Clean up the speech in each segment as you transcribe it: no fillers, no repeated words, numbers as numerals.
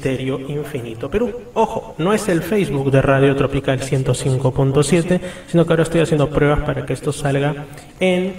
Misterio Infinito Perú. Ojo, no es el Facebook de Radio Tropical 105.7, sino que ahora estoy haciendo pruebas para que esto salga en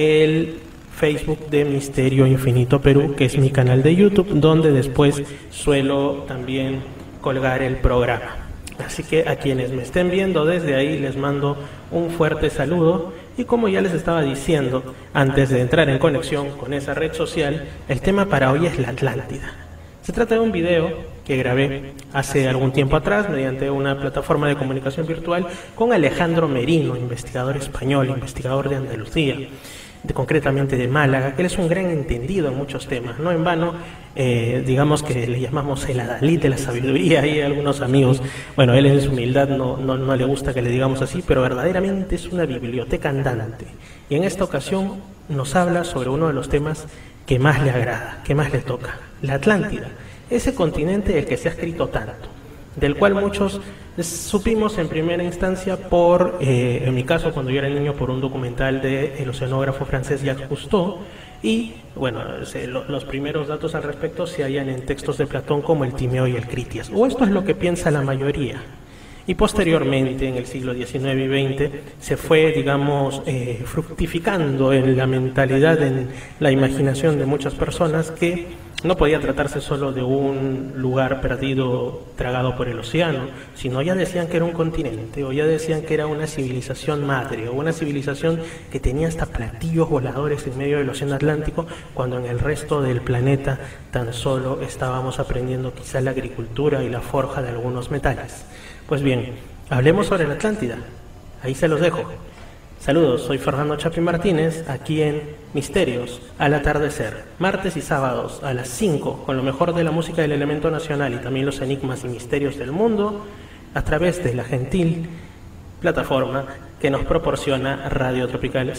el Facebook de Misterio Infinito Perú, que es mi canal de YouTube, donde después suelo también colgar el programa. Así que a quienes me estén viendo desde ahí les mando un fuerte saludo, y como ya les estaba diciendo antes de entrar en conexión con esa red social, el tema para hoy es la Atlántida. Se trata de un video que grabé hace algún tiempo atrás mediante una plataforma de comunicación virtual con Alejandro Merino, investigador español, investigador de Andalucía, concretamente de Málaga, que él es un gran entendido en muchos temas. No en vano, digamos que le llamamos el adalid de la sabiduría, y algunos amigos, bueno, él en su humildad no le gusta que le digamos así, pero verdaderamente es una biblioteca andante. Y en esta ocasión nos habla sobre uno de los temas que más le agrada, que más le toca, la Atlántida, ese continente del que se ha escrito tanto, del cual muchos supimos en primera instancia por, en mi caso cuando yo era niño, por un documental del oceanógrafo francés Jacques Cousteau, y bueno, los primeros datos al respecto se hallan en textos de Platón como el Timeo y el Critias, o esto es lo que piensa la mayoría. Y posteriormente, en el siglo XIX y XX, se fue, digamos, fructificando en la mentalidad, en la imaginación de muchas personas, que no podía tratarse solo de un lugar perdido, tragado por el océano, sino ya decían que era un continente, o ya decían que era una civilización madre, o una civilización que tenía hasta platillos voladores en medio del océano Atlántico, cuando en el resto del planeta tan solo estábamos aprendiendo quizá la agricultura y la forja de algunos metales. Pues bien, hablemos sobre la Atlántida. Ahí se los dejo. Saludos, soy Fernando Chapi Martínez, aquí en Misterios al Atardecer, martes y sábados a las 5, con lo mejor de la música del elemento nacional y también los enigmas y misterios del mundo, a través de la gentil plataforma que nos proporciona Radio Tropical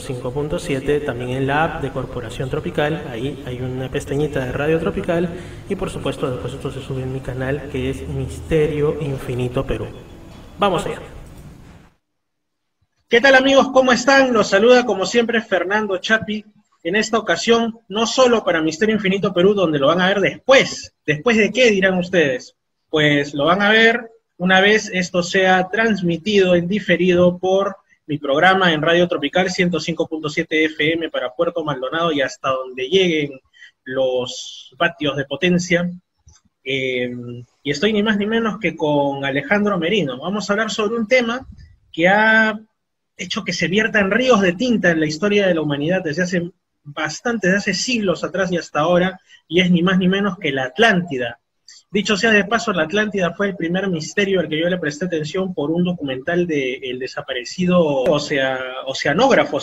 105.7, también en la app de Corporación Tropical. Ahí hay una pestañita de Radio Tropical, y por supuesto después esto se sube en mi canal, que es Misterio Infinito Perú. Vamos allá. ¿Qué tal, amigos? ¿Cómo están? Los saluda como siempre Fernando Chapi, en esta ocasión no solo para Misterio Infinito Perú, donde lo van a ver después. ¿Después de qué, dirán ustedes? Pues lo van a ver una vez esto sea transmitido en diferido por mi programa en Radio Tropical 105.7 FM para Puerto Maldonado y hasta donde lleguen los vatios de potencia. Y estoy ni más ni menos que con Alejandro Merino. Vamos a hablar sobre un tema que ha hecho que se viertan ríos de tinta en la historia de la humanidad desde hace bastante, desde hace siglos atrás y hasta ahora, y es ni más ni menos que la Atlántida. Dicho sea de paso, la Atlántida fue el primer misterio al que yo le presté atención por un documental del desaparecido oceanógrafo,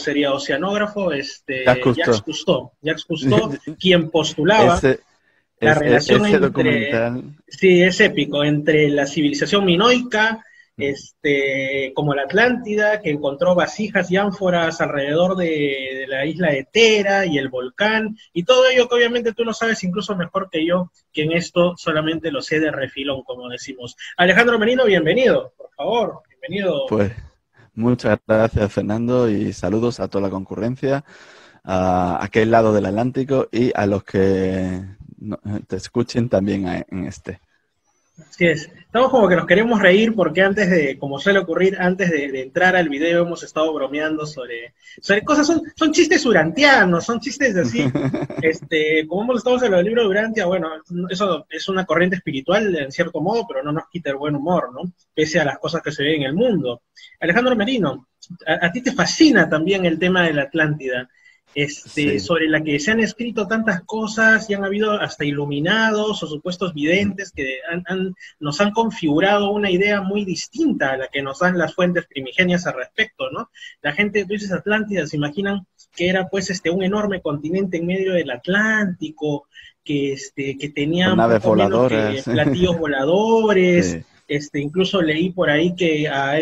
Jacques Cousteau. Jacques Cousteau, quien postulaba la relación entre... Documental. Sí, es épico, entre la civilización minoica, como la Atlántida, que encontró vasijas y ánforas alrededor de la isla de Tera y el volcán, y todo ello que obviamente tú lo sabes incluso mejor que yo, que en esto solamente lo sé de refilón, como decimos. Alejandro Merino, bienvenido, por favor, bienvenido. Pues muchas gracias, Fernando, y saludos a toda la concurrencia, a aquel lado del Atlántico y a los que te escuchen también en este. Así es, estamos como que nos queremos reír porque antes de, como suele ocurrir, antes de entrar al video hemos estado bromeando sobre cosas, son chistes urantianos, son chistes así, como hemos estado en el libro de Urantia, bueno, eso es una corriente espiritual en cierto modo, pero no nos quita el buen humor, ¿no? Pese a las cosas que se ven en el mundo. Alejandro Merino, a ti te fascina también el tema de la Atlántida. Sí. Sobre la que se han escrito tantas cosas y han habido hasta iluminados o supuestos videntes que nos han configurado una idea muy distinta a la que nos dan las fuentes primigenias al respecto, ¿no? La gente, tú dices Atlántida, se imaginan que era pues un enorme continente en medio del Atlántico, que tenía con naves voladoras, platillos voladores, sí. Incluso leí por ahí que a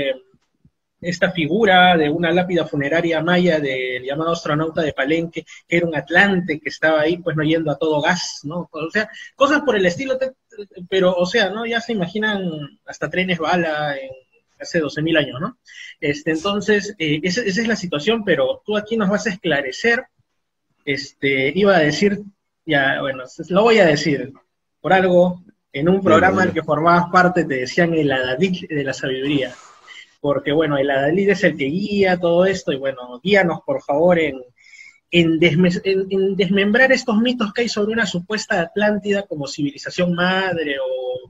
esta figura de una lápida funeraria maya del llamado astronauta de Palenque, que era un atlante que estaba ahí, pues no yendo a todo gas, ¿no? O sea, cosas por el estilo, pero, o sea, ¿no? Ya se imaginan hasta trenes bala hace 12.000 años, ¿no? Entonces, esa es la situación, pero tú aquí nos vas a esclarecer, iba a decir, ya, bueno, lo voy a decir, Por algo, en un Dilo, programa al dilo. que formabas parte te decían el Adalid de la sabiduría. Porque, bueno, el Adalid es el que guía todo esto, y bueno, guíanos, por favor, en desmembrar estos mitos que hay sobre una supuesta Atlántida como civilización madre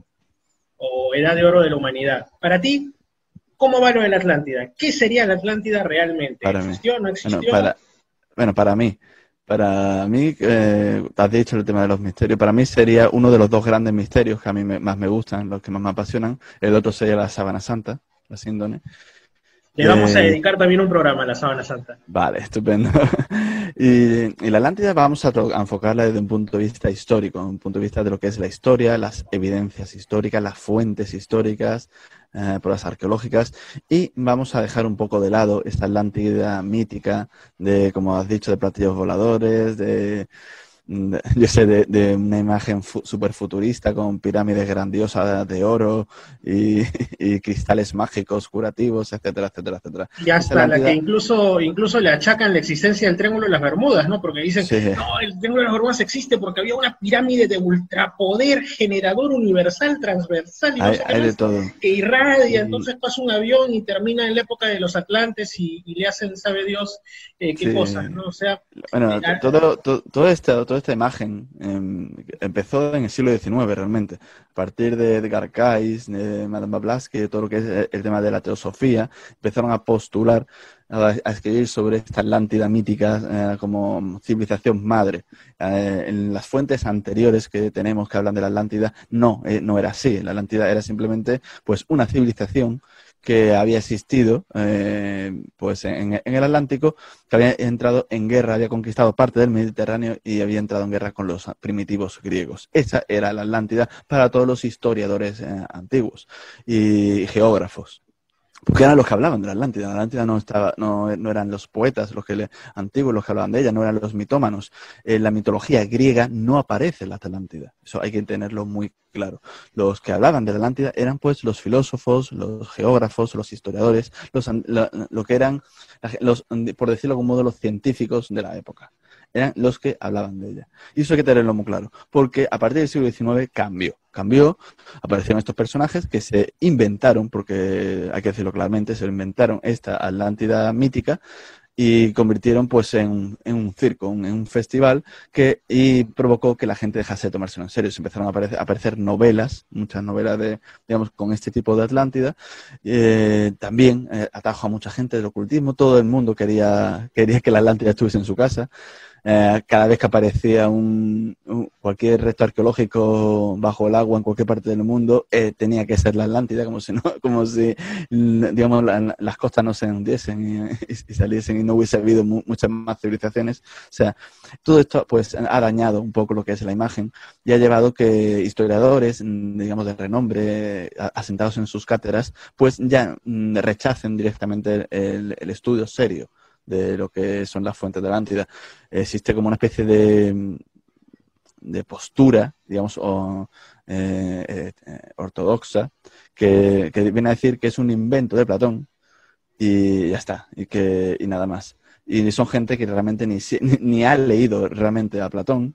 o edad de oro de la humanidad. Para ti, ¿cómo va lo de la Atlántida? ¿Qué sería la Atlántida realmente? Para mí. ¿Existió, no Bueno, existió? bueno, para mí, has dicho el tema de los misterios, para mí sería uno de los dos grandes misterios que a mí más me gustan, los que más me apasionan. El otro sería la Sábana Santa, la síndone. Le vamos a Eh, dedicar también un programa a la Sábana Santa. vale, estupendo. Y la Atlántida vamos a enfocarla desde un punto de vista histórico, un punto de vista de lo que es la historia, las evidencias históricas, las fuentes históricas, pruebas arqueológicas, y vamos a dejar un poco de lado esta Atlántida mítica de, como has dicho, de platillos voladores, yo sé, de una imagen súper futurista con pirámides grandiosas de oro y, y cristales mágicos, curativos, etcétera, etcétera, etcétera. Y Esta hasta la que Atlántida, incluso le achacan la existencia del Triángulo de las Bermudas, ¿no? Porque dicen, sí, no, el Triángulo de las Bermudas existe porque había una pirámide de ultrapoder generador universal, transversal y no sé qué hay de más, todo. que irradia, Y entonces pasa un avión y termina en la época de los Atlantes y le hacen, sabe Dios, qué cosas, sí, ¿no? O sea, bueno, toda esta imagen empezó en el siglo XIX realmente, a partir de Edgar Cayce, de Madame Blavatsky, todo lo que es el tema de la teosofía, empezaron a postular, a escribir sobre esta Atlántida mítica como civilización madre. En las fuentes anteriores que tenemos que hablan de la Atlántida, no era así. La Atlántida era simplemente pues una civilización que había existido pues en el Atlántico, que había entrado en guerra, había conquistado parte del Mediterráneo y había entrado en guerra con los primitivos griegos. Esa era la Atlántida para todos los historiadores antiguos y geógrafos. Porque eran los que hablaban de la Atlántida. La Atlántida no eran los poetas antiguos los que hablaban de ella, no eran los mitómanos. En la mitología griega no aparece la Atlántida. Eso hay que tenerlo muy claro. Los que hablaban de la Atlántida eran pues los filósofos, los geógrafos, los historiadores, lo que eran, por decirlo de algún modo, los científicos de la época. Eran los que hablaban de ella. Y eso hay que tenerlo muy claro, porque a partir del siglo XIX cambió, aparecieron estos personajes que se inventaron, porque hay que decirlo claramente, se inventaron esta Atlántida mítica y convirtieron pues en un circo, en un festival y provocó que la gente dejase de tomárselo en serio. Se empezaron a aparecer novelas, muchas novelas digamos, con este tipo de Atlántida. También atrajo a mucha gente del ocultismo. Todo el mundo quería que la Atlántida estuviese en su casa. Cada vez que aparecía cualquier resto arqueológico bajo el agua en cualquier parte del mundo, tenía que ser la Atlántida, como si digamos, las costas no se hundiesen y saliesen y no hubiese habido muchas más civilizaciones. O sea, todo esto pues ha dañado un poco lo que es la imagen y ha llevado que historiadores, digamos, de renombre, asentados en sus cátedras, pues ya rechacen directamente el estudio serio de lo que son las fuentes de la Atlántida. Existe como una especie de postura, digamos, ortodoxa, que viene a decir que es un invento de Platón y ya está, y nada más. Y son gente que realmente ni ha leído realmente a Platón,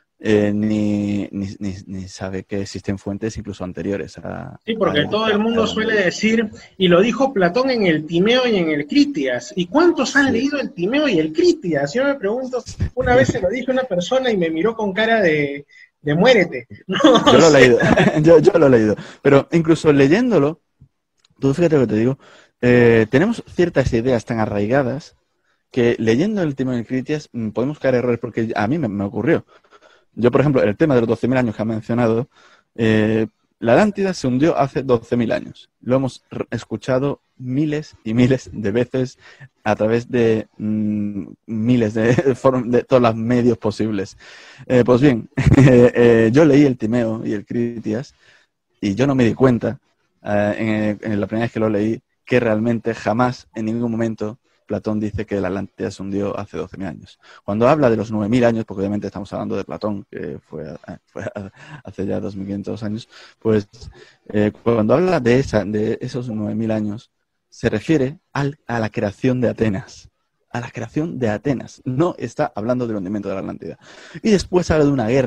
ni sabe que existen fuentes incluso anteriores sí, a porque él, todo que el mundo hablan de suele ello. decir, y lo dijo Platón en el Timeo y en el Critias, ¿y cuántos han Sí. leído el Timeo y el Critias? Yo me pregunto, una vez se lo dije a una persona y me miró con cara de muérete. No, Yo o lo he sea, leído, yo lo he leído, pero incluso leyéndolo, tú fíjate lo que te digo, tenemos ciertas ideas tan arraigadas que leyendo el tema de Critias podemos caer errores, porque a mí me ocurrió. Yo, por ejemplo, el tema de los 12.000 años que ha mencionado, la Atlántida se hundió hace 12.000 años. Lo hemos escuchado miles y miles de veces a través de miles de todos los medios posibles. Pues bien, yo leí el Timeo y el Critias y yo no me di cuenta, en la primera vez que lo leí, que realmente jamás, en ningún momento, Platón dice que la Atlántida se hundió hace 12.000 años. Cuando habla de los 9.000 años, porque obviamente estamos hablando de Platón, que fue hace ya 2.500 años, pues cuando habla de esos 9.000 años, se refiere a la creación de Atenas. A la creación de Atenas. No está hablando del hundimiento de la Atlántida. Y después habla de una guerra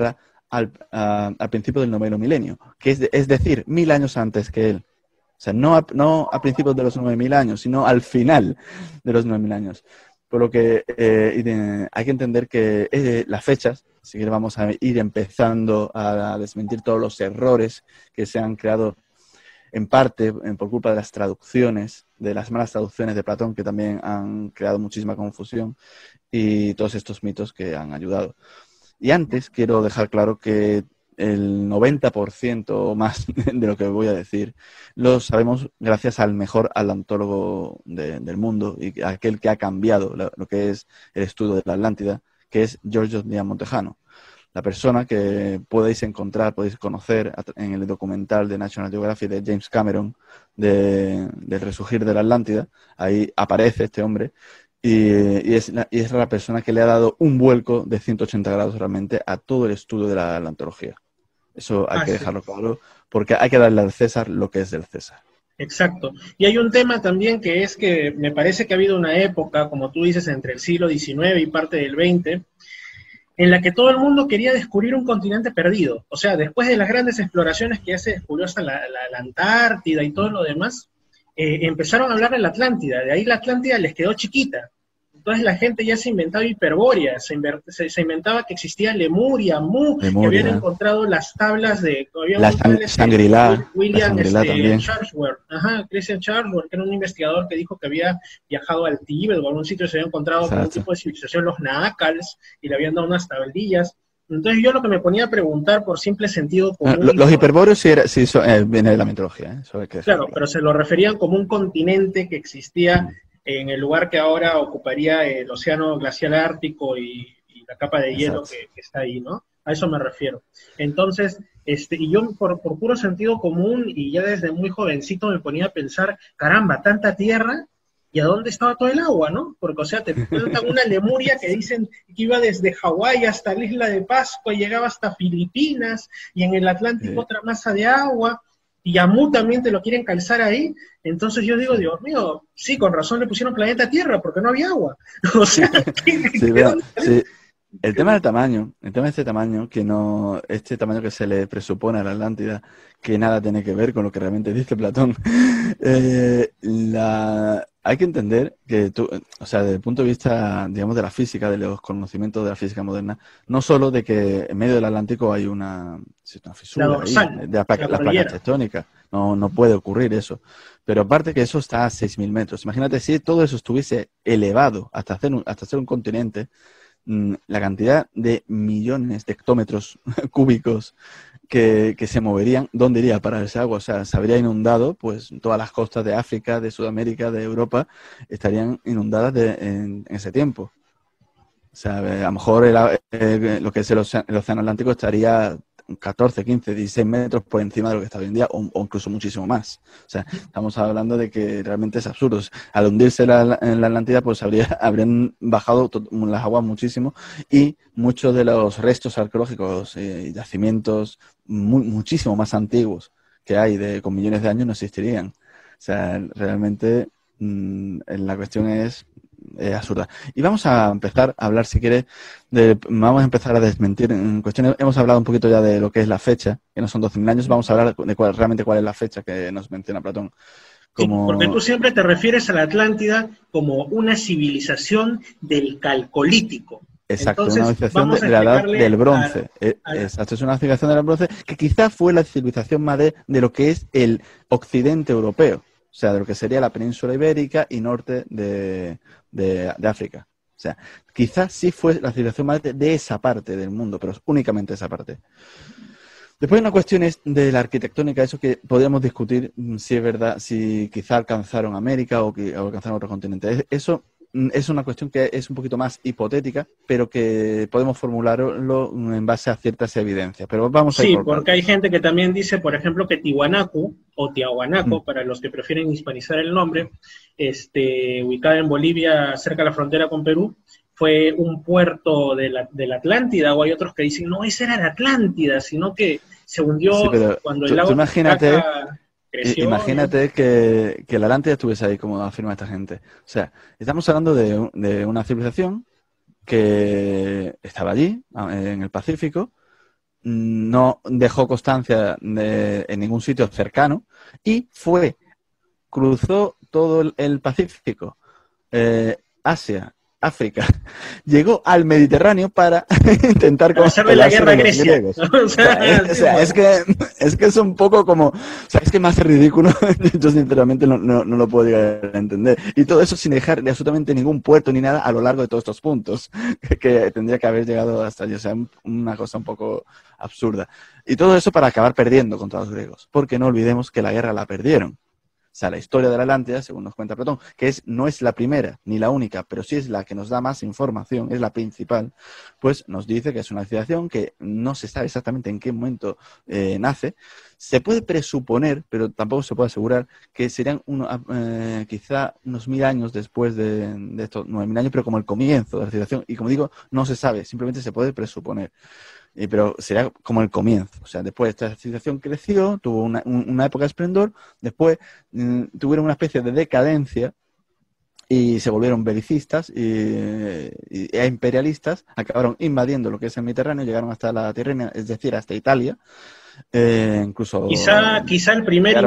al principio del noveno milenio, que es decir, 1000 años antes que él. O sea, no a principios de los 9000 años, sino al final de los 9000 años. Por lo que hay que entender que las fechas, si que vamos a ir empezando a desmentir todos los errores que se han creado en parte por culpa de las traducciones, de las malas traducciones de Platón, que también han creado muchísima confusión, y todos estos mitos que han ayudado. Y antes quiero dejar claro que el 90% o más de lo que voy a decir lo sabemos gracias al mejor paleontólogo del mundo y aquel que ha cambiado lo que es el estudio de la Atlántida, que es Giorgio Díaz Montejano. La persona que podéis conocer en el documental de National Geographic de James Cameron del resurgir de la Atlántida. Ahí aparece este hombre y es la persona que le ha dado un vuelco de 180 grados realmente a todo el estudio de la antropología. Eso hay que dejarlo claro, porque hay que darle al César lo que es del César. Exacto. Y hay un tema también que es que me parece que ha habido una época, como tú dices, entre el siglo XIX y parte del XX, en la que todo el mundo quería descubrir un continente perdido. O sea, después de las grandes exploraciones que ya se descubrió hasta la Antártida y todo lo demás, empezaron a hablar de la Atlántida. De ahí la Atlántida les quedó chiquita. Entonces la gente ya se inventaba Hiperbórea, se inventaba que existía Lemuria, Mu, que habían encontrado las tablas de... La Shangri-La. William Charlesworth, Christian Charlesworth, que era un investigador que dijo que había viajado al Tíbet o a algún sitio y se había encontrado con un tipo de civilización, los Naakals, y le habían dado unas tablillas. Entonces yo lo que me ponía a preguntar por simple sentido común... Los hiperbóreos viene de la mitología. Eso hay que claro, pero se lo referían como un continente que existía en el lugar que ahora ocuparía el océano glacial ártico y la capa de hielo que está ahí, ¿no? A eso me refiero. Entonces, y yo por puro sentido común y ya desde muy jovencito me ponía a pensar, caramba, tanta tierra, ¿y a dónde estaba todo el agua, no? Porque, o sea, te cuentan una Lemuria que dicen que iba desde Hawái hasta la isla de Pascua y llegaba hasta Filipinas, y en el Atlántico otra masa de agua, y a Mu también te lo quieren calzar ahí. Entonces yo digo, Dios mío, sí, con razón le pusieron planeta Tierra, porque no había agua. O sea, el tema del tamaño, el tema de este tamaño, este tamaño que se le presupone a la Atlántida, que nada tiene que ver con lo que realmente dice Platón. Hay que entender que o sea, desde el punto de vista, digamos, de la física, de los conocimientos de la física moderna, no solo de que en medio del Atlántico hay una fisura ahí, de las placas tectónicas, no puede ocurrir eso. Pero aparte que eso está a 6000 metros. Imagínate si todo eso estuviese elevado hasta ser un continente, la cantidad de millones de hectómetros cúbicos que se moverían, ¿dónde iría para ese agua? O sea, se habría inundado, pues todas las costas de África, de Sudamérica, de Europa, estarían inundadas en ese tiempo. O sea, a lo mejor lo que es el océano Atlántico estaría 14, 15, 16 metros por encima de lo que está hoy en día, o incluso muchísimo más. O sea, estamos hablando de que realmente es absurdo. Al hundirse en la Atlántida, pues habrían bajado las aguas muchísimo, y muchos de los restos arqueológicos y yacimientos muchísimo más antiguos que hay con millones de años no existirían. O sea, realmente la cuestión es absurda. Y vamos a empezar a hablar, si quieres, vamos a empezar a desmentir en cuestiones. Hemos hablado un poquito ya de lo que es la fecha, que no son 12.000 años. Vamos a hablar de realmente cuál es la fecha que nos menciona Platón. Sí, porque tú siempre te refieres a la Atlántida como una civilización del Calcolítico. Exacto, entonces, una civilización de la edad del bronce. Exacto, es una civilización del bronce que quizás fue la civilización más de lo que es el occidente europeo. O sea, de lo que sería la península ibérica y norte de África. O sea, quizás sí fue la civilización más de esa parte del mundo, pero únicamente esa parte. Después hay una cuestión de la arquitectónica, eso que podríamos discutir si es verdad, si quizá alcanzaron América o alcanzaron otro continente. Eso es una cuestión que es un poquito más hipotética, pero que podemos formularlo en base a ciertas evidencias. Pero vamos a ir por porque hay gente que también dice, por ejemplo, que Tiwanaku, o Tiahuanaco, para los que prefieren hispanizar el nombre, ubicada en Bolivia, cerca de la frontera con Perú, fue un puerto de la Atlántida, o hay otros que dicen, no, esa era la Atlántida, sino que se hundió cuando el lago Titicaca creció. Imagínate que la Atlántida estuviese ahí, como afirma esta gente. O sea, estamos hablando de una civilización que estaba allí, en el Pacífico, no dejó constancia en ningún sitio cercano y cruzó todo el Pacífico, Asia, África, llegó al Mediterráneo para intentar hacerle la guerra a los Grecia. griegos. Es que es un poco como, o sea, es que me hace ridículo, yo sinceramente no lo puedo llegar a entender. Y todo eso sin dejar absolutamente ningún puerto ni nada a lo largo de todos estos puntos, que tendría que haber llegado hasta allí, o sea, una cosa un poco absurda. Y todo eso para acabar perdiendo contra los griegos, porque no olvidemos que la guerra la perdieron. O sea, la historia de la Atlántida, según nos cuenta Platón, que no es la primera ni la única, pero sí es la que nos da más información, es la principal, pues nos dice que es una civilización que no se sabe exactamente en qué momento nace. Se puede presuponer, pero tampoco se puede asegurar, que serían quizá unos 1000 años después de estos 9000 años, pero como el comienzo de la civilización. Y como digo, no se sabe, simplemente se puede presuponer. Pero será como el comienzo. O sea, después esta civilización creció, tuvo una época de esplendor, después tuvieron una especie de decadencia y se volvieron belicistas e imperialistas, acabaron invadiendo lo que es el Mediterráneo, llegaron hasta la Tirrenia, es decir, hasta Italia. Incluso quizá el primer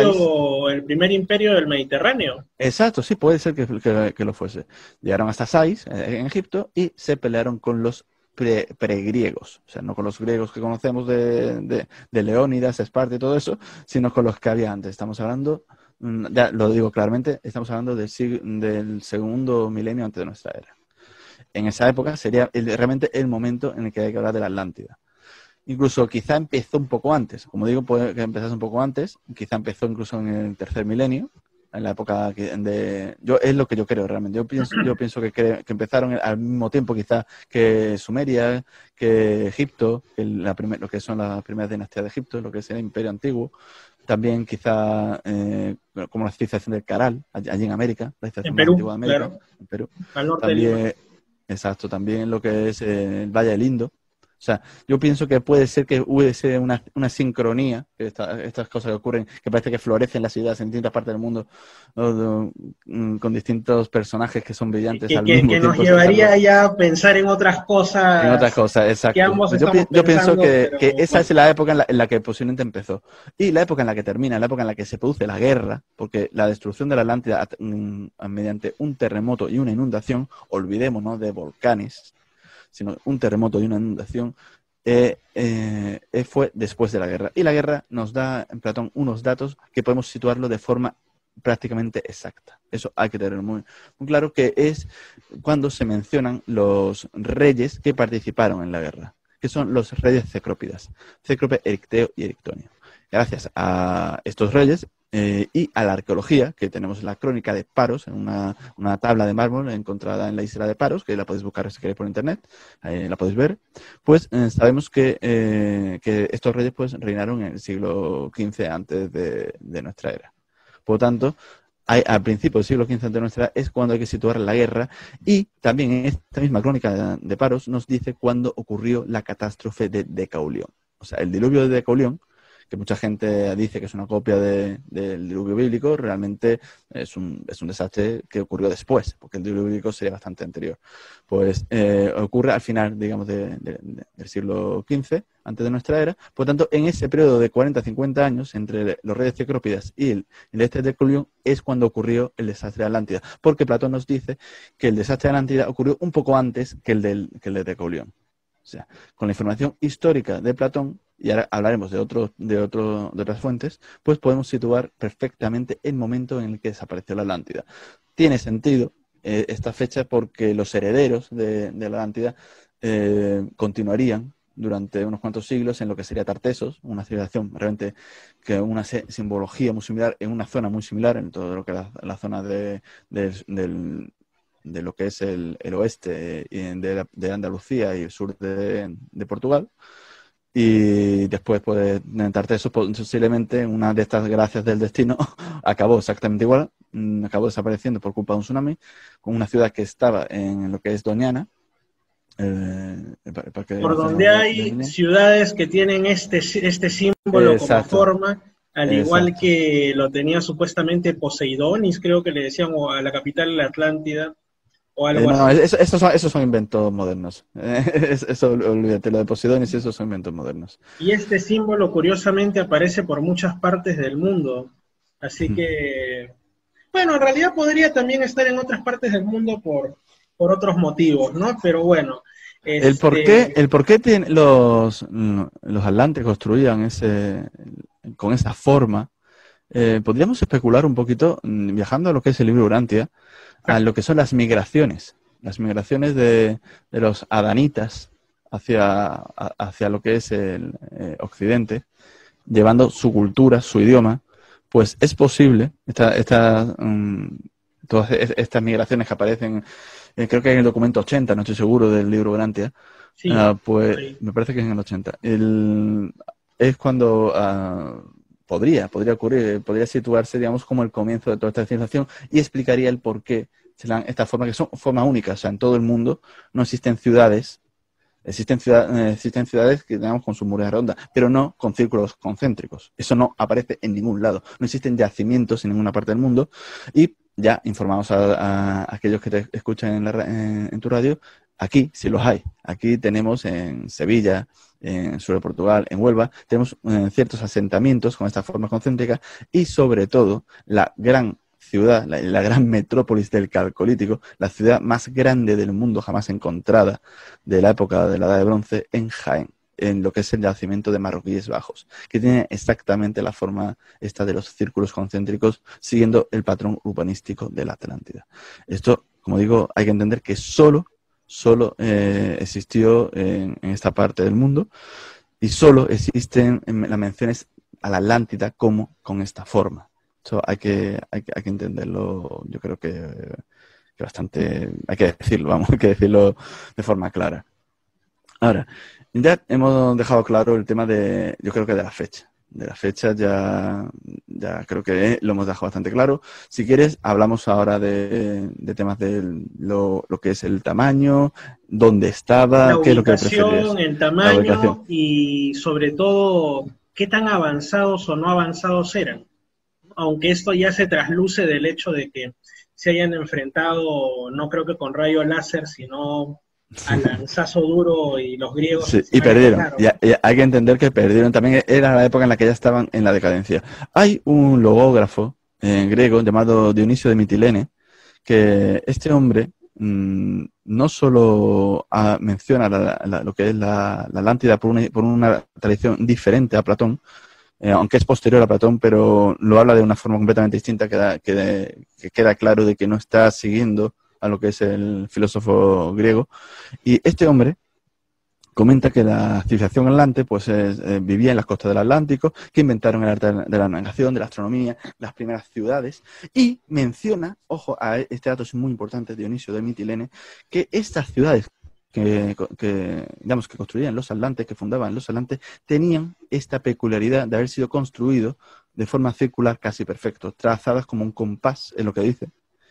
imperio del Mediterráneo. Exacto, sí, puede ser que lo fuese. Llegaron hasta Sais, en Egipto, y se pelearon con los pregriegos, o sea, no con los griegos que conocemos de Leónidas, Esparta y todo eso, sino con los que había antes. Estamos hablando, ya lo digo claramente, estamos hablando del segundo milenio antes de nuestra era. En esa época sería realmente el momento en el que hay que hablar de la Atlántida. Incluso quizá empezó un poco antes, como digo, puede que empezase un poco antes, quizá empezó incluso en el tercer milenio, en la época es lo que yo creo realmente. Yo pienso que empezaron al mismo tiempo quizá que Sumeria, que Egipto, lo que son las primeras dinastías de Egipto, lo que es el Imperio Antiguo. También quizá como la civilización del Caral, allí en América, la civilización más antigua de América, claro. En Perú. Al norte También, del exacto, también lo que es el Valle del Indo. O sea, yo pienso que puede ser que hubiese una sincronía, que estas cosas que ocurren, que parece que florecen las ideas en distintas partes del mundo, con distintos personajes que son brillantes al mismo tiempo. Que nos llevaría ya a pensar en otras cosas. En otras cosas, exacto. Que ambos yo pienso que esa bueno, es la época en la que posiblemente empezó. Y la época en la que termina, la época en la que se produce la guerra, porque la destrucción de la Atlántida mediante un terremoto y una inundación, olvidémonos de volcanes, sino un terremoto y una inundación, fue después de la guerra. Y la guerra nos da, en Platón, unos datos que podemos situarlo de forma prácticamente exacta. Eso hay que tenerlo muy claro, que es cuando se mencionan los reyes que participaron en la guerra, que son los reyes cecrópidas, Cécrope, Ericteo y Erictonio. Gracias a estos reyes y a la arqueología, que tenemos la crónica de Paros, en una tabla de mármol encontrada en la isla de Paros, que la podéis buscar si queréis por internet, la podéis ver, pues sabemos que estos reyes pues reinaron en el siglo XV antes de nuestra era. Por lo tanto, al principio del siglo XV antes de nuestra era es cuando hay que situar la guerra, y también en esta misma crónica de Paros nos dice cuándo ocurrió la catástrofe de Decaulión. O sea, el diluvio de Decaulión, que mucha gente dice que es una copia del diluvio bíblico, realmente es un desastre que ocurrió después, porque el diluvio bíblico sería bastante anterior. Pues ocurre al final, digamos, del siglo XV, antes de nuestra era. Por lo tanto, en ese periodo de 40-50 años, entre los reyes cecrópidas y el este de Decaulión, es cuando ocurrió el desastre de Atlántida, porque Platón nos dice que el desastre de Atlántida ocurrió un poco antes que el de Decaulión. O sea, con la información histórica de Platón, y ahora hablaremos de otras fuentes, pues podemos situar perfectamente el momento en el que desapareció la Atlántida. Tiene sentido esta fecha porque los herederos de la Atlántida continuarían durante unos cuantos siglos en lo que sería Tartesos, una civilización realmente que una simbología muy similar, en una zona muy similar, en todo lo que es la zona de lo que es el oeste de Andalucía y el sur de Portugal. Y después, pues, en Tartesos, posiblemente una de estas gracias del destino acabó exactamente igual, acabó desapareciendo por culpa de un tsunami, con una ciudad que estaba en lo que es Doñana. Por donde hay ciudades que tienen este símbolo como forma, al igual que lo tenía supuestamente Poseidonis, creo que le decían, o a la capital, la Atlántida. o algo No, así. esos son inventos modernos. Eso, olvídate, lo de Posidonis, esos son inventos modernos. Y este símbolo, curiosamente, aparece por muchas partes del mundo. Así que, bueno, en realidad podría también estar en otras partes del mundo por otros motivos, ¿no? Pero bueno, El por qué los atlantes construían con esa forma, podríamos especular un poquito, viajando a lo que es el libro Urantia, a lo que son las migraciones de los adanitas hacia lo que es el occidente, llevando su cultura, su idioma. Pues es posible, todas estas migraciones que aparecen, creo que en el documento 80, no estoy seguro, del libro Urantia, sí, pues sí. me parece que es en el 80. Es cuando podría ocurrir, podría situarse, digamos, como el comienzo de toda esta civilización y explicaría el por qué se dan estas formas, que son formas únicas. O sea, en todo el mundo no existen ciudades. Existen ciudades que tenemos con sus murallas redondas, pero no con círculos concéntricos. Eso no aparece en ningún lado. No existen yacimientos en ninguna parte del mundo. Y ya informamos a aquellos que te escuchan en tu radio, aquí sí los hay. Aquí tenemos en Sevilla, en sur de Portugal, en Huelva, tenemos ciertos asentamientos con esta forma concéntrica y sobre todo la gran ciudad, la gran metrópolis del Calcolítico, la ciudad más grande del mundo jamás encontrada de la época de la Edad de Bronce, en Jaén, en lo que es el yacimiento de Marroquíes Bajos, que tiene exactamente la forma esta de los círculos concéntricos, siguiendo el patrón urbanístico de la Atlántida. Esto, como digo, hay que entender que solo existió en esta parte del mundo y solo existen las menciones a la Atlántida como con esta forma. Eso hay que entenderlo, yo creo que bastante, hay que decirlo de forma clara. Ahora, ya hemos dejado claro el tema yo creo que de la fecha. De la fecha ya creo que lo hemos dejado bastante claro. Si quieres, hablamos ahora de temas de lo que es el tamaño, dónde estaba, qué es lo que preferías. El tamaño y sobre todo qué tan avanzados o no avanzados eran. Aunque esto ya se trasluce del hecho de que se hayan enfrentado, no creo que con rayo láser, sino al lanzazo duro y los griegos... Sí, y perdieron. Y hay que entender que perdieron. También era la época en la que ya estaban en la decadencia. Hay un logógrafo griego llamado Dionisio de Mitilene, que este hombre no solo menciona lo que es la Atlántida por una tradición diferente a Platón, aunque es posterior a Platón, pero lo habla de una forma completamente distinta, que queda claro de que no está siguiendo a lo que es el filósofo griego. Y este hombre comenta que la civilización atlante pues vivía en las costas del Atlántico, que inventaron el arte de la navegación, de la astronomía, las primeras ciudades, y menciona, ojo, este dato es muy importante, Dionisio de Mitilene, que estas ciudades que construían los atlantes, que fundaban los atlantes, tenían esta peculiaridad de haber sido construidos de forma circular casi perfecto, trazadas como un compás, es lo que dice,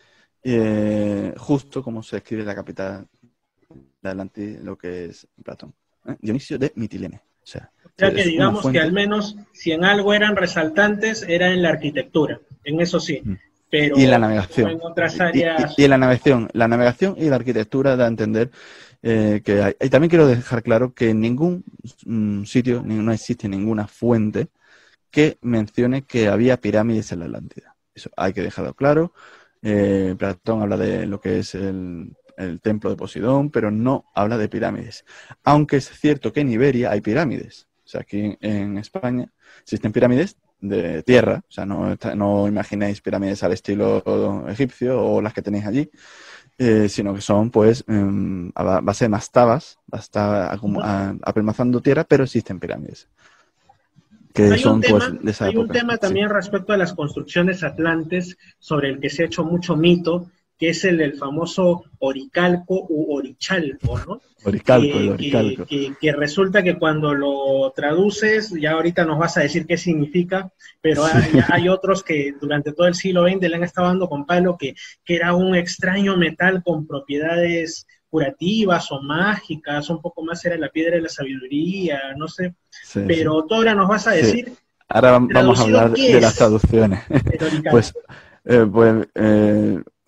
justo como se escribe la capital de Atlantis, lo que es Platón. Dionisio de Mitilene. O sea que digamos que al menos si en algo eran resaltantes, era en la arquitectura, en eso sí. Pero y en la navegación. En otras áreas... y en la navegación y la arquitectura da a entender que hay. Y también quiero dejar claro que en ningún sitio no existe ninguna fuente que mencione que había pirámides en la Atlántida. Eso hay que dejarlo claro. Platón habla de lo que es el templo de Posidón, pero no habla de pirámides. Aunque es cierto que en Iberia hay pirámides. O sea, aquí en España existen pirámides de tierra, o sea, no imaginéis pirámides al estilo egipcio o las que tenéis allí, sino que son, pues, a base de mastabas, apelmazando tierra, pero existen pirámides. Hay un tema también respecto a las construcciones atlantes sobre el que se ha hecho mucho mito, que es el del famoso oricalco u orichalco, ¿no? Oricalco. Que resulta que cuando lo traduces, ya ahorita nos vas a decir qué significa, pero hay otros que durante todo el siglo XX le han estado dando con palo que era un extraño metal con propiedades curativas o mágicas, un poco más era la piedra de la sabiduría, no sé, pero tú ahora nos vas a decir... Sí. Ahora vamos a hablar de las traducciones. Pues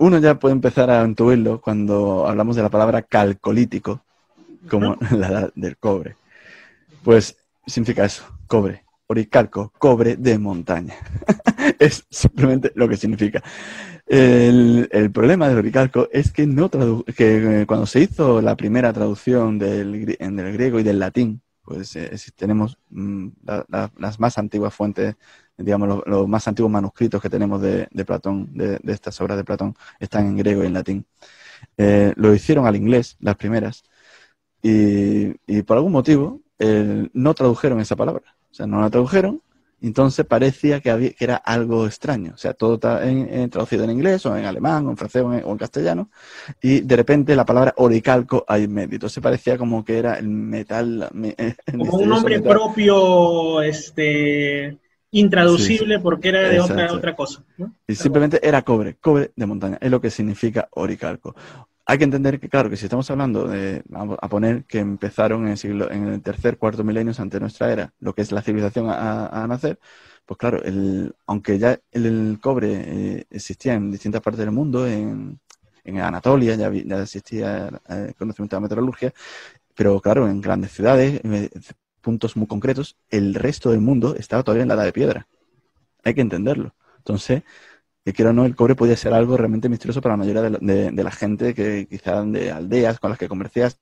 uno ya puede empezar a intuirlo cuando hablamos de la palabra calcolítico, como la edad del cobre. Pues significa eso, cobre, oricalco, cobre de montaña. Es simplemente lo que significa. El problema del oricalco es que, cuando se hizo la primera traducción del griego y del latín, pues tenemos las más antiguas fuentes, digamos, los más antiguos manuscritos que tenemos de Platón, de estas obras de Platón, están en griego y en latín. Lo hicieron al inglés, las primeras, y por algún motivo no tradujeron esa palabra. O sea, no la tradujeron. Entonces parecía que era algo extraño. O sea, todo está traducido en inglés o en alemán o en francés o en castellano. Y de repente la palabra oricalco hay en medio. Entonces parecía como que era el metal. Como un nombre metal propio, intraducible, sí. porque era de otra cosa, ¿no? Y simplemente era cobre de montaña. Es lo que significa oricalco. Hay que entender que, claro, que si estamos hablando vamos a poner que empezaron en el tercer, cuarto milenio antes de nuestra era, lo que es la civilización a nacer, pues claro, aunque ya el cobre existía en distintas partes del mundo, en Anatolia ya existía conocimiento de la metalurgia, pero claro, en grandes ciudades, puntos muy concretos, el resto del mundo estaba todavía en la edad de piedra. Hay que entenderlo. Entonces, que quiera o no, el cobre podía ser algo realmente misterioso para la mayoría de la gente que quizás de aldeas con las que comercias.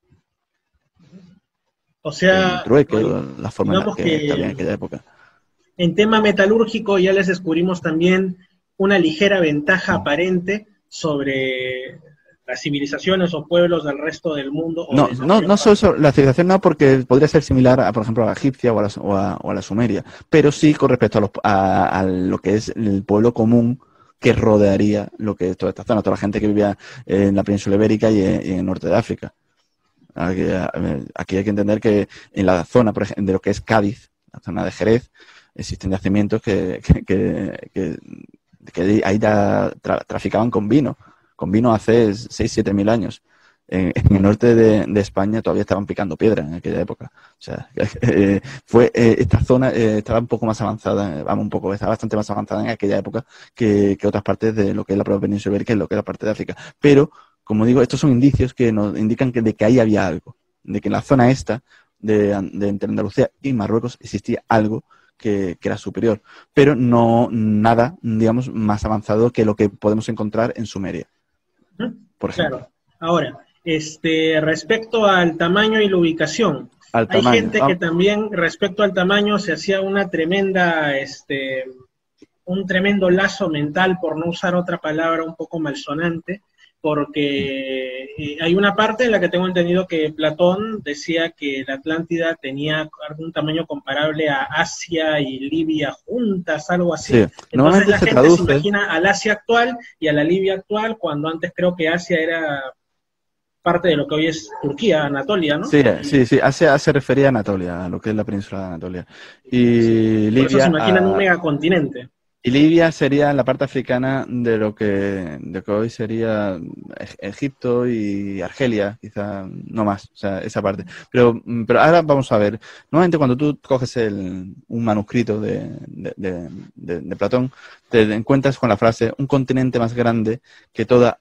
O sea, el trueque, la forma en la que había en aquella época. En tema metalúrgico ya les descubrimos también una ligera ventaja aparente sobre las civilizaciones o pueblos del resto del mundo. No solo eso, la civilización no, porque podría ser similar, por ejemplo, a la egipcia o a la sumeria, pero sí con respecto a lo que es el pueblo común que rodearía lo que es toda esta zona, toda la gente que vivía en la península ibérica y en el norte de África. Aquí hay que entender que en la zona, por ejemplo, de lo que es Cádiz, la zona de Jerez, existen yacimientos que ahí ya traficaban con vino hace 6-7 mil años. En el norte de España todavía estaban picando piedra en aquella época. O sea, esta zona estaba un poco más avanzada, estaba bastante más avanzada en aquella época que otras partes de lo que es la propia península ibérica y lo que es la parte de África. Pero, como digo, estos son indicios que nos indican de que ahí había algo, de que en la zona esta de entre Andalucía y Marruecos existía algo que era superior, pero no nada, digamos, más avanzado que lo que podemos encontrar en Sumeria, por ejemplo. Claro. Ahora, respecto al tamaño y la ubicación, hay gente que también, respecto al tamaño, se hacía una tremenda, un tremendo lazo mental, por no usar otra palabra un poco malsonante, porque hay una parte en la que tengo entendido que Platón decía que la Atlántida tenía algún tamaño comparable a Asia y Libia juntas, algo así. Sí. Entonces la gente se imagina al Asia actual y a la Libia actual, cuando antes creo que Asia era parte de lo que hoy es Turquía, Anatolia, ¿no? Sí. Asia se refería a Anatolia, a lo que es la península de Anatolia. Y Libia, por eso se imaginan un megacontinente. Y Libia sería la parte africana de lo que hoy sería Egipto y Argelia, quizá no más, o sea, esa parte. Pero ahora vamos a ver, normalmente cuando tú coges un manuscrito de Platón, te encuentras con la frase, un continente más grande que toda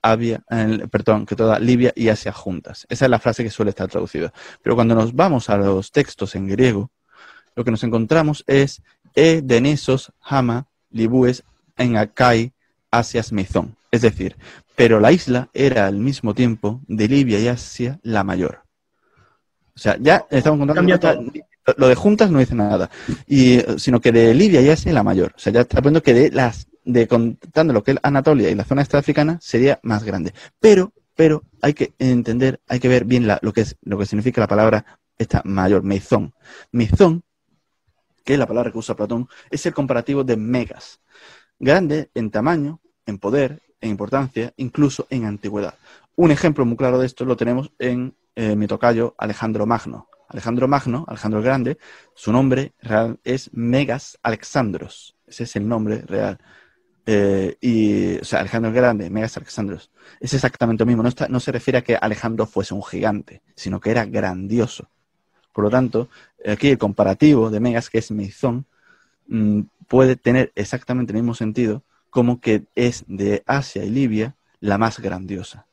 Libia y Asia juntas. Esa es la frase que suele estar traducida. Pero cuando nos vamos a los textos en griego, lo que nos encontramos es Denesos, Hama, Libúes, en Acai, Asias, Mizón. Es decir, pero la isla era al mismo tiempo de Libia y Asia la mayor. O sea, ya estamos contando lo de juntas no dice nada, sino que de Libia y Asia la mayor. O sea, ya está poniendo que contando lo que es Anatolia y la zona esta africana sería más grande. Pero hay que entender, hay que ver bien lo que significa la palabra esta mayor, Mizón. Mizón, que es la palabra que usa Platón, es el comparativo de megas. Grande en tamaño, en poder, en importancia, incluso en antigüedad. Un ejemplo muy claro de esto lo tenemos en mi tocayo Alejandro Magno. Alejandro el Grande, su nombre real es Megas Alexandros. Ese es el nombre real. O sea, Alejandro el Grande, Megas Alexandros. Es exactamente lo mismo. No se refiere a que Alejandro fuese un gigante, sino que era grandioso. Por lo tanto, aquí el comparativo de megas, que es Mizón, puede tener exactamente el mismo sentido como que es de Asia y Libia la más grandiosa.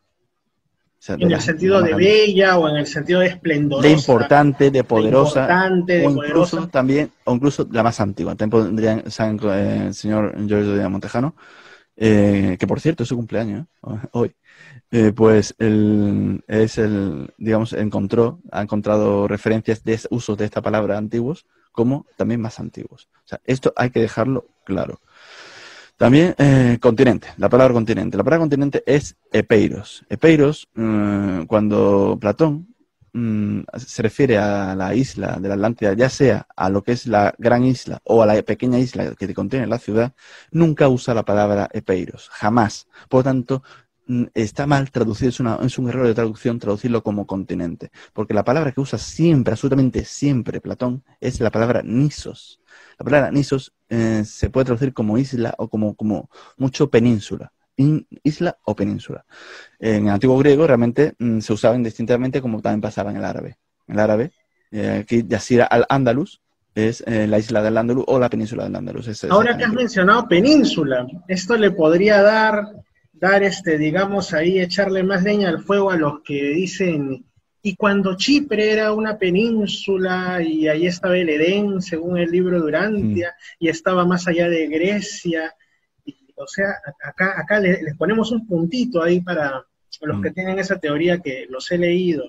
O sea, En el sentido de bella o en el sentido de esplendorosa. De importante, de poderosa. De incluso también, o incluso la más antigua. También pondrían el señor Giorgio de Montejano, que por cierto es su cumpleaños, hoy. Pues digamos, ha encontrado referencias de usos de esta palabra antiguos como también más antiguos. O sea, esto hay que dejarlo claro. También continente, la palabra continente. La palabra continente es epeiros. Epeiros, cuando Platón se refiere a la isla de la Atlántida, ya sea a lo que es la gran isla o a la pequeña isla que contiene la ciudad, nunca usa la palabra epeiros, jamás. Por lo tanto, está mal traducido, es un error de traducción traducirlo como continente, porque la palabra que usa siempre, absolutamente siempre Platón, es la palabra nisos. La palabra nisos se puede traducir como isla o como mucho península. Isla o península. En el antiguo griego realmente se usaba indistintamente, como también pasaba en el árabe. En el árabe, aquí Yasira al-Ándalus es la isla del Ándalus o la península del Ándalus. Ahora que has mencionado península, esto le podría dar digamos ahí, echarle más leña al fuego a los que dicen, y cuando Chipre era una península y ahí estaba el Edén, según el libro de Urantia, y estaba más allá de Grecia, o sea, acá les ponemos un puntito ahí para los que tienen esa teoría, que los he leído.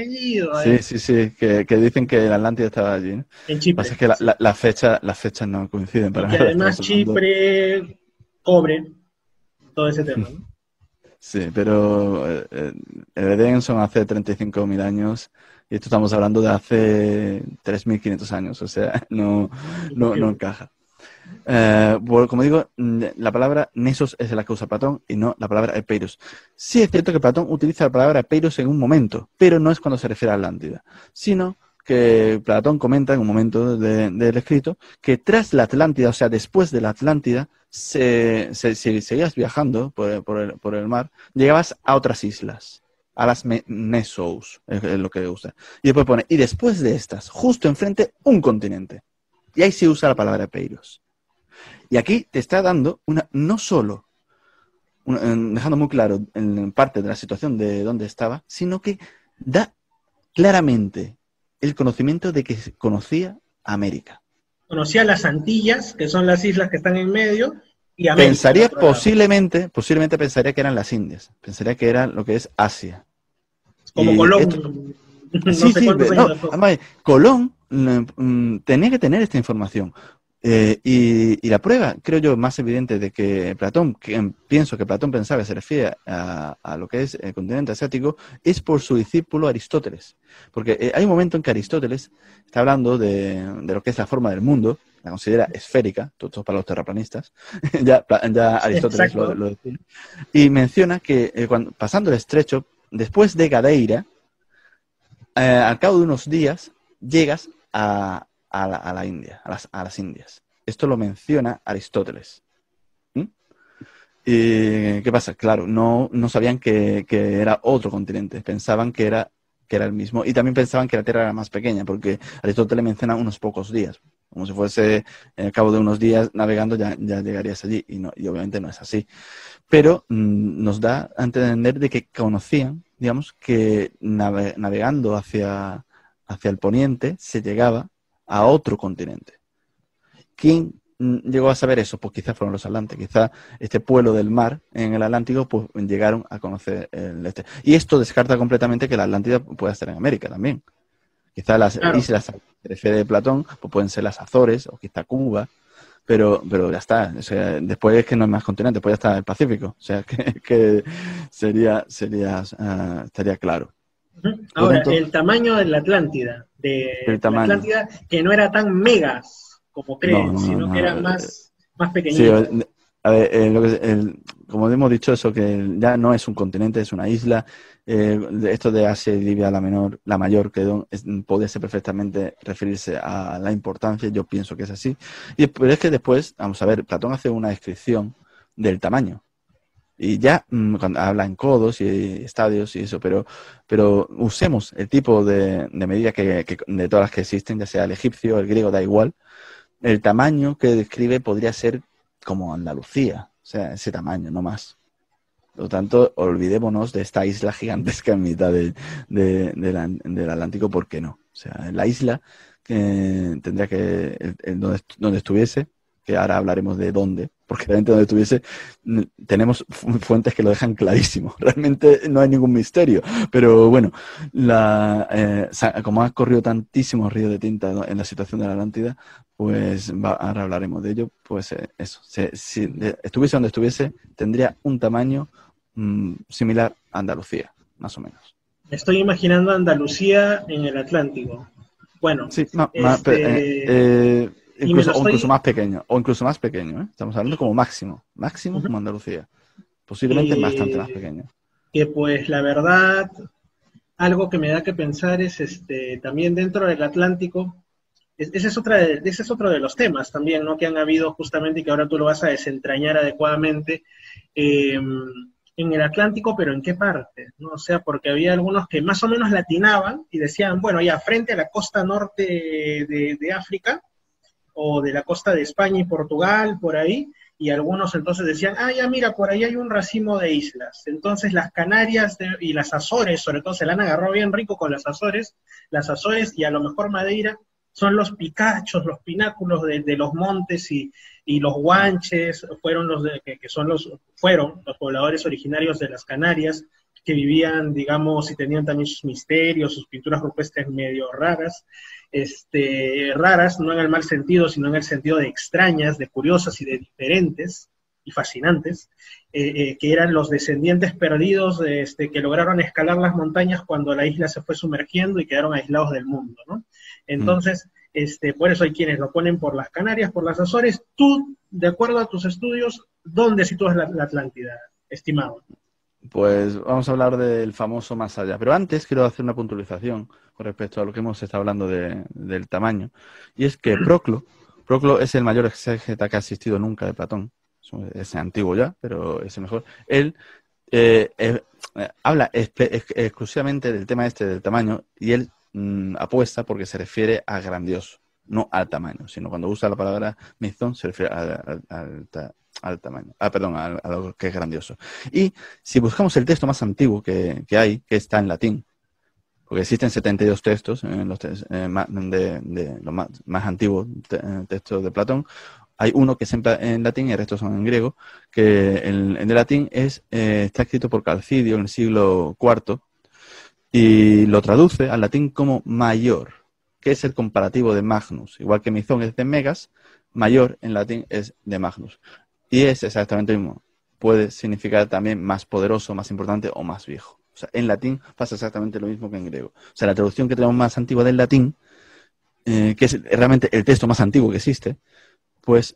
Sí, que dicen que la Atlántida estaba allí, ¿no? En Chipre. Lo que pasa es que las fechas no coinciden para nada. Y además Chipre, cobre, todo ese tema, ¿no? Sí, pero el Edén son hace 35.000 años y esto estamos hablando de hace 3.500 años, o sea, no encaja. Como digo, la palabra nesos es la que usa Platón y no la palabra epeiros. Sí es cierto que Platón utiliza la palabra epeiros en un momento, pero no es cuando se refiere a Atlántida, sino que Platón comenta en un momento del escrito que tras la Atlántida, o sea, después de la Atlántida, si seguías viajando por el mar, llegabas a otras islas, a las Nesos, es lo que usa. Y después pone, y después de estas, justo enfrente, un continente. Y ahí se usa la palabra epeiros. Y aquí te está dando no solo, dejando muy claro en parte de la situación de dónde estaba, sino que da claramente el conocimiento de que conocía América. Conocía las Antillas, que son las islas que están en medio, y América. Pensaría posiblemente pensaría que eran las Indias, pensaría que era lo que es Asia. Como Colón. Colón tenía que tener esta información. Y la prueba, creo yo, más evidente de que Platón, pienso que Platón pensaba que se refiere a lo que es el continente asiático, es por su discípulo Aristóteles. Porque hay un momento en que Aristóteles está hablando de lo que es la forma del mundo, la considera esférica, todo para los terraplanistas, ya Aristóteles lo decía, y menciona que pasando el estrecho, después de Gadeira, al cabo de unos días, llegas a la India, a las Indias. Esto lo menciona Aristóteles. ¿Y qué pasa? Claro, no sabían que era otro continente, pensaban que era el mismo, y también pensaban que la Tierra era más pequeña, porque Aristóteles menciona unos pocos días, como si fuese al cabo de unos días navegando ya llegarías allí, y obviamente no es así. Pero nos da a entender de que conocían, digamos, que navegando hacia el poniente se llegaba a otro continente. ¿Quién llegó a saber eso? Pues quizás fueron los atlantes, quizás este pueblo del mar en el Atlántico pues llegaron a conocer el este. Y esto descarta completamente que la Atlántida pueda estar en América también. Quizás las islas a las que se refiere Platón pues pueden ser las Azores o quizá Cuba, pero ya está. O sea, después es que no hay más continentes, después ya está el Pacífico. O sea, que estaría claro. Ahora, el tamaño de la Atlántida, Atlántida, que no era tan megas como creen, sino que era más pequeñito. Sí, a ver, como hemos dicho, eso que ya no es un continente, es una isla. Esto de Asia y Libia la mayor, que podría ser perfectamente referirse a la importancia, yo pienso que es así. Pero es que después, vamos a ver, Platón hace una descripción del tamaño. Y ya cuando habla en codos y estadios y eso, pero usemos el tipo de medida que de todas las que existen, ya sea el egipcio, el griego, da igual. El tamaño que describe podría ser como Andalucía, o sea, ese tamaño, no más. Por lo tanto, olvidémonos de esta isla gigantesca en mitad del Atlántico, ¿por qué no? O sea, la isla tendría que, donde estuviese, que ahora hablaremos de dónde, porque realmente donde estuviese tenemos fuentes que lo dejan clarísimo. Realmente no hay ningún misterio, pero bueno, como ha corrido tantísimos ríos de tinta, ¿no?, en la situación de la Atlántida, pues ahora hablaremos de ello. Pues eso, si estuviese donde estuviese, tendría un tamaño similar a Andalucía, más o menos. Estoy imaginando Andalucía en el Atlántico. Bueno, Sí, incluso más pequeño, ¿eh? Estamos hablando como máximo como Andalucía. Posiblemente bastante más pequeño. Que pues la verdad, algo que me da que pensar es también dentro del Atlántico. Ese es otro de los temas también, ¿no?, que han habido justamente y que ahora tú lo vas a desentrañar adecuadamente en el Atlántico, pero ¿en qué parte? ¿No? O sea, porque había algunos que más o menos latinaban y decían, bueno, ya frente a la costa norte de África o de la costa de España y Portugal, por ahí, y algunos entonces decían, ya mira, por ahí hay un racimo de islas. Entonces las Canarias y las Azores, sobre todo se la han agarrado bien rico con las Azores y a lo mejor Madeira, son los picachos, los pináculos de los montes y los guanches fueron fueron los pobladores originarios de las Canarias, que vivían, digamos, y tenían también sus misterios, sus pinturas rupestres medio raras, raras, no en el mal sentido, sino en el sentido de extrañas, de curiosas y de diferentes y fascinantes, que eran los descendientes perdidos que lograron escalar las montañas cuando la isla se fue sumergiendo y quedaron aislados del mundo, ¿no? Entonces, por eso hay quienes lo ponen por las Canarias, por las Azores. Tú, de acuerdo a tus estudios, ¿dónde sitúas la Atlántida, estimado? Pues vamos a hablar del famoso más allá. Pero antes quiero hacer una puntualización con respecto a lo que hemos estado hablando del tamaño. Y es que Proclo es el mayor exégeta que ha existido nunca de Platón. Es antiguo ya, pero es el mejor. Él habla exclusivamente del tema del tamaño, y él apuesta porque se refiere a grandioso, no al tamaño, sino cuando usa la palabra mizón se refiere al tamaño, a lo que es grandioso. Y si buscamos el texto más antiguo que hay, que está en latín, porque existen 72 textos, de los más antiguos textos de Platón, hay uno que es en latín y el resto son en griego, que el de latín está escrito por Calcidio en el siglo IV, y lo traduce al latín como mayor, que es el comparativo de magnus. Igual que mizón es de megas, mayor en latín es de magnus. Y es exactamente lo mismo. Puede significar también más poderoso, más importante o más viejo. O sea, en latín pasa exactamente lo mismo que en griego. O sea, la traducción que tenemos más antigua del latín, que es realmente el texto más antiguo que existe, pues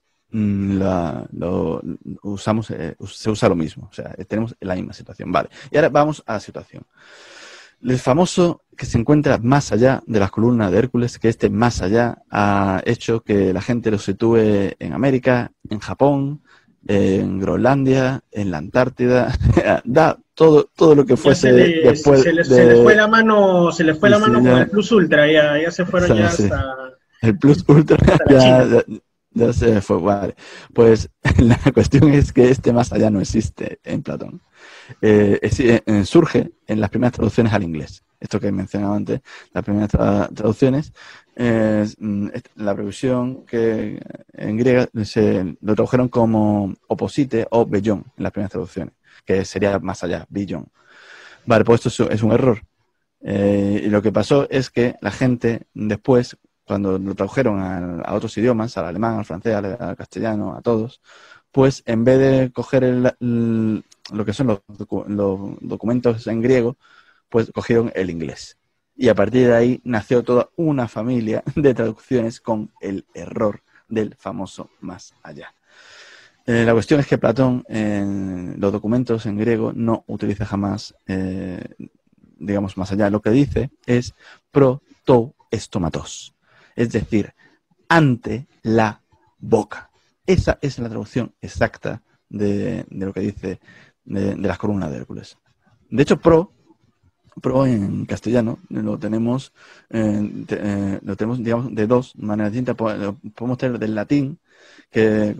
se usa lo mismo. O sea, tenemos la misma situación. Vale. Y ahora vamos a la situación. El famoso que se encuentra más allá de las columnas de Hércules, que más allá ha hecho que la gente lo sitúe en América, en Japón, en Groenlandia, en la Antártida, da todo lo que fuese después. Se le fue la mano con el Plus Ultra, ya se fueron ya hasta... El Plus Ultra ya se fue, vale. Pues la cuestión es que más allá no existe en Platón. Surge en las primeras traducciones al inglés. Esto que he mencionado antes, las primeras traducciones, la previsión que en griega lo tradujeron como opposite o beyond en las primeras traducciones, que sería más allá, beyond. Vale, pues esto es un error. Y lo que pasó es que la gente después, cuando lo tradujeron a otros idiomas, al alemán, al francés, al castellano, a todos, pues en vez de coger lo que son los documentos en griego, pues cogieron el inglés. Y a partir de ahí nació toda una familia de traducciones con el error del famoso más allá. La cuestión es que Platón en los documentos en griego no utiliza jamás, digamos, más allá. Lo que dice es pro tou estomatos, es decir, ante la boca. Esa es la traducción exacta de lo que dice de las columnas de Hércules. De hecho, pro Pro en castellano lo tenemos, digamos, de dos maneras distintas. Lo podemos tener del latín, que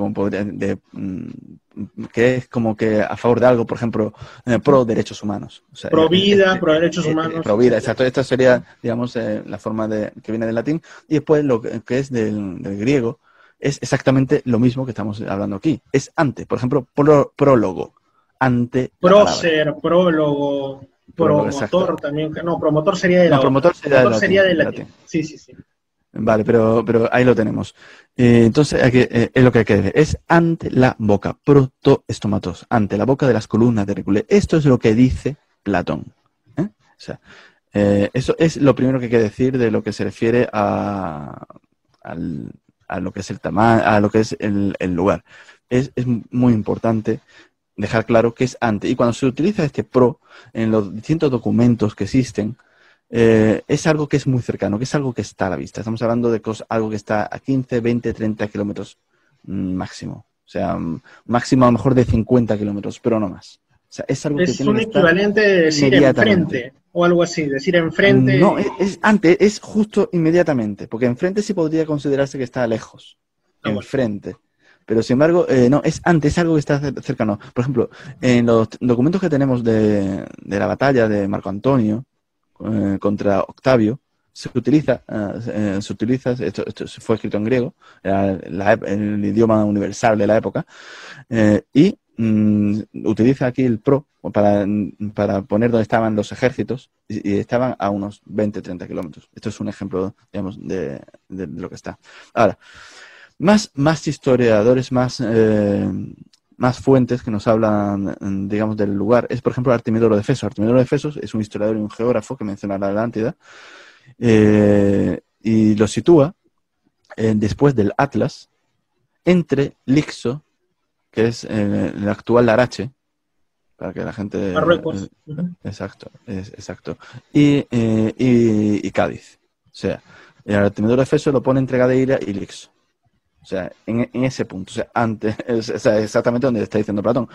que es como que a favor de algo, por ejemplo, pro derechos humanos. O sea, Pro vida, pro derechos humanos. Pro vida, exacto. Esta sería, digamos, la forma que viene del latín. Y después lo que es del griego es exactamente lo mismo que estamos hablando aquí. Es ante, por ejemplo, prólogo. Ante la prócer, prólogo, promotor también. No, promotor sería de promotor sería del latín. Sí, sí, sí. Vale, pero ahí lo tenemos. Entonces, es lo que hay que decir. Es ante la boca, protoestomatos, ante la boca de las columnas de Hércules. Esto es lo que dice Platón. O sea, eso es lo primero que hay que decir de lo que se refiere a lo que es el tamaño, a lo que es el lugar. Es muy importante dejar claro que es ante. Y cuando se utiliza este pro en los distintos documentos que existen, es algo que es muy cercano, que es algo que está a la vista. Estamos hablando de algo que está a 15, 20, 30 kilómetros máximo. O sea, máximo a lo mejor de 50 kilómetros, pero no más. O sea, es algo que tiene un que estar equivalente de decir enfrente o algo así, decir enfrente. No, es antes, es justo inmediatamente, porque enfrente sí podría considerarse que está lejos. Enfrente. Bueno. Pero sin embargo, no, es antes, es algo que está cercano. Por ejemplo, en los documentos que tenemos de la batalla de Marco Antonio contra Octavio, se utiliza, esto fue escrito en griego, era el idioma universal de la época, y utiliza aquí el pro para poner dónde estaban los ejércitos, y estaban a unos 20-30 kilómetros. Esto es un ejemplo, digamos, de lo que está. Ahora, más historiadores, más fuentes que nos hablan, digamos, del lugar. Es, por ejemplo, Artemidoro de Efeso. Artemidoro de Efeso es un historiador y un geógrafo que menciona la Atlántida y lo sitúa después del Atlas entre Lixo, que es el actual Larache, para que la gente... Marruecos. Exacto. Y Cádiz. O sea, el Artemidoro de Efeso lo pone entre Gadeira y Lixo. O sea, en ese punto, o sea, antes, exactamente donde está diciendo Platón.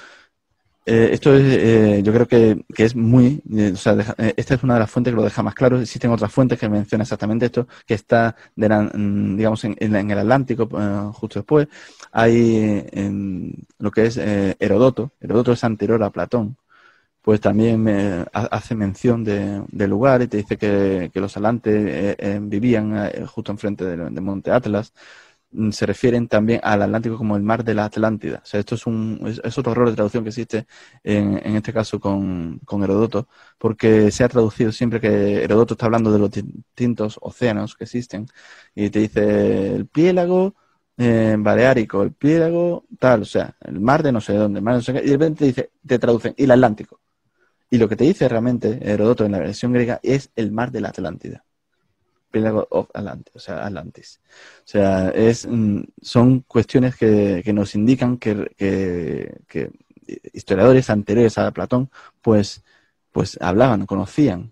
Esto es, yo creo que es muy, esta es una de las fuentes que lo deja más claro. Existen otras fuentes que mencionan exactamente esto, que está, digamos, en el Atlántico, justo después. Hay lo que es Heródoto. Heródoto es anterior a Platón. Pues también hace mención de lugar y te dice que los atlantes vivían justo enfrente del monte Atlas. Se refieren también al Atlántico como el mar de la Atlántida. O sea, esto es otro error de traducción que existe en este caso con Heródoto, porque se ha traducido siempre que Heródoto está hablando de los distintos océanos que existen y te dice el piélago baleárico, el piélago tal, o sea, el mar de no sé dónde, el mar de no sé qué, y de repente te traducen, y el Atlántico. Y lo que te dice realmente Heródoto en la versión griega es el mar de la Atlántida. Of Atlantis, o sea, Atlantis. O sea, son cuestiones que nos indican que historiadores anteriores a Platón, pues hablaban, conocían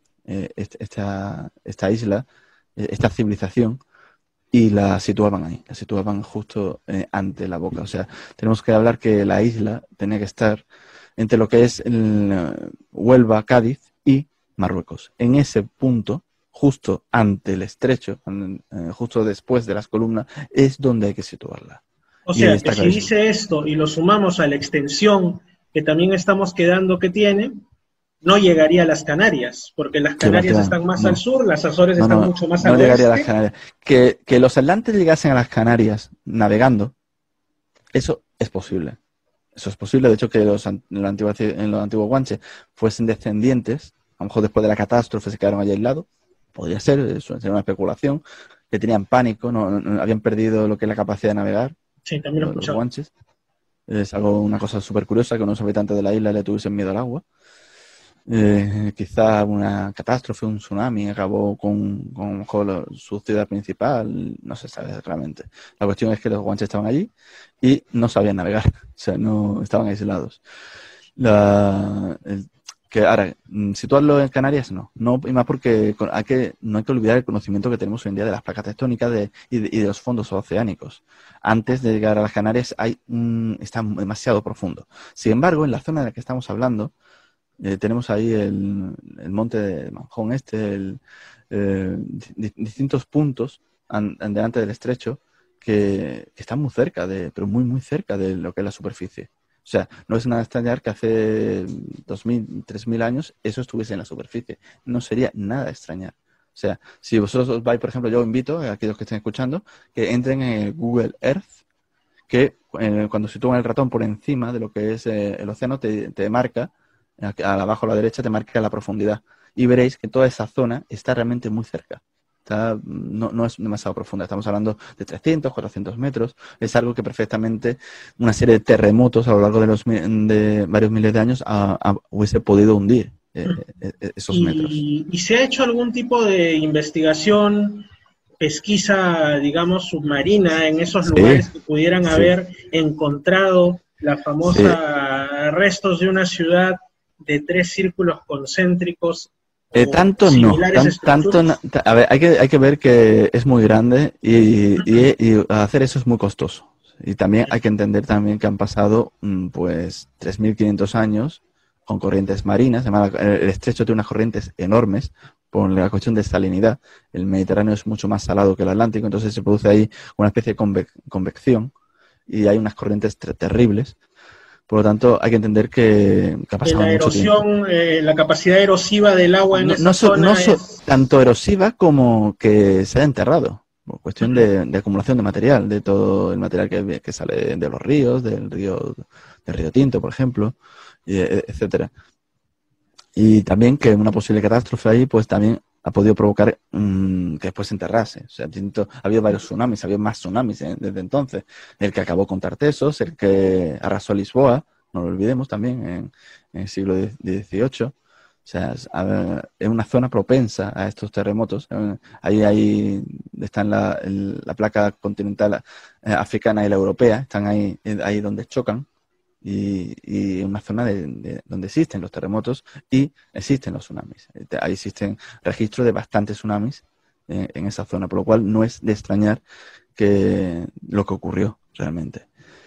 esta isla, esta civilización, y la situaban ahí, la situaban justo ante la boca. O sea, tenemos que hablar que la isla tenía que estar entre lo que es Huelva, Cádiz y Marruecos. En ese punto, justo ante el estrecho, justo después de las columnas, es donde hay que situarla. O sea, que si dice esto y lo sumamos a la extensión que también estamos quedando que tiene, no llegaría a las Canarias, porque las Canarias están más al sur, las Azores están mucho más al oeste. No llegaría a las Canarias. Que los atlantes llegasen a las Canarias navegando, eso es posible. Eso es posible. De hecho, que en los antiguos guanches fuesen descendientes, a lo mejor después de la catástrofe se quedaron allí aislados. Podría ser, eso sería una especulación, que tenían pánico, no habían perdido lo que es la capacidad de navegar. Sí, también lo los guanches. Es una cosa súper curiosa que unos habitantes de la isla le tuviesen miedo al agua. Quizá una catástrofe, un tsunami acabó con su ciudad principal, no se sabe realmente. La cuestión es que los guanches estaban allí y no sabían navegar, o sea, no estaban aislados. Que ahora, situarlo en Canarias no, y más porque no hay que olvidar el conocimiento que tenemos hoy en día de las placas tectónicas y de los fondos oceánicos. Antes de llegar a las Canarias está demasiado profundo. Sin embargo, en la zona de la que estamos hablando, tenemos ahí el monte de Manjón distintos puntos delante del estrecho que están muy cerca, pero muy, muy cerca de lo que es la superficie. O sea, no es nada extrañar que hace 2000, 3000 años eso estuviese en la superficie. No sería nada extrañar. O sea, si vosotros os vais, por ejemplo, yo invito a aquellos que estén escuchando que entren en el Google Earth, que cuando sitúan el ratón por encima de lo que es el océano, te marca, abajo a la derecha, te marca la profundidad. Y veréis que toda esa zona está realmente muy cerca. No es demasiado profunda. Estamos hablando de 300, 400 metros. Es algo que perfectamente una serie de terremotos a lo largo de varios miles de años hubiese podido hundir esos metros. ¿Y se ha hecho algún tipo de investigación, pesquisa, digamos, submarina en esos lugares que pudieran haber encontrado la famosa restos de una ciudad de 3 círculos concéntricos? Tanto no. A ver, hay que ver que es muy grande y hacer eso es muy costoso. Y también hay que entender también que han pasado pues 3.500 años con corrientes marinas. Además, el estrecho tiene unas corrientes enormes por la cuestión de salinidad. El Mediterráneo es mucho más salado que el Atlántico, entonces se produce ahí una especie de convección y hay unas corrientes terribles. Por lo tanto, hay que entender que ha pasado mucho tiempo. La capacidad erosiva del agua en esa zona es tanto erosiva como que se haya enterrado. Por cuestión de acumulación de material, de todo el material que sale de los ríos, del río Tinto, por ejemplo, etcétera. Y también que una posible catástrofe ahí, pues también ha podido provocar que después se enterrase. O sea, ha habido varios tsunamis, ha habido más tsunamis desde entonces. El que acabó con Tartessos, el que arrasó Lisboa, no lo olvidemos también, en el siglo XVIII. O sea, es una zona propensa a estos terremotos. Ahí están la placa continental africana y la europea, están ahí donde chocan. Y una zona donde existen los terremotos y existen los tsunamis. Ahí existen registros de bastantes tsunamis en esa zona, por lo cual no es de extrañar que lo que ocurrió realmente.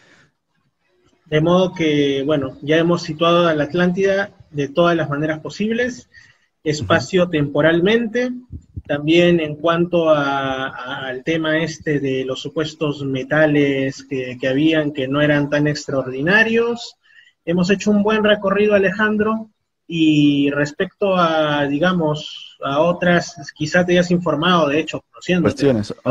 De modo que, bueno, ya hemos situado a la Atlántida de todas las maneras posibles, espacio-temporalmente, también en cuanto al tema de los supuestos metales que habían, que no eran tan extraordinarios. Hemos hecho un buen recorrido, Alejandro, y respecto a, digamos, a otras, quizás te hayas informado, de hecho, conociéndote.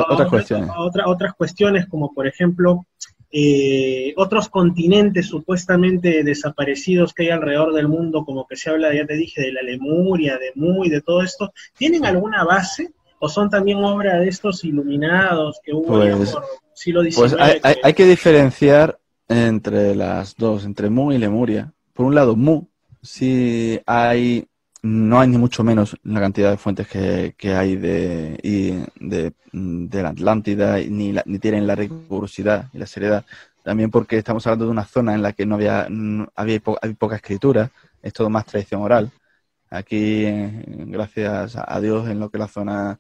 Otras cuestiones, como por ejemplo, otros continentes supuestamente desaparecidos que hay alrededor del mundo, como que se habla, ya te dije, de la Lemuria, de Mu y de todo esto, ¿tienen alguna base o son también obra de estos iluminados que hubo por siglo XIX? Pues hay que diferenciar entre las dos, entre Mu y Lemuria. Por un lado, Mu, sí no hay ni mucho menos la cantidad de fuentes que hay de la Atlántida, ni tienen la rigurosidad y la seriedad. También porque estamos hablando de una zona en la que había poca escritura, es todo más tradición oral. Aquí, gracias a Dios, en lo que es la zona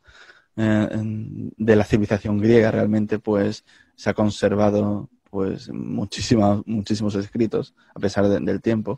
de la civilización griega, realmente pues se ha conservado pues muchísimos escritos, a pesar del tiempo.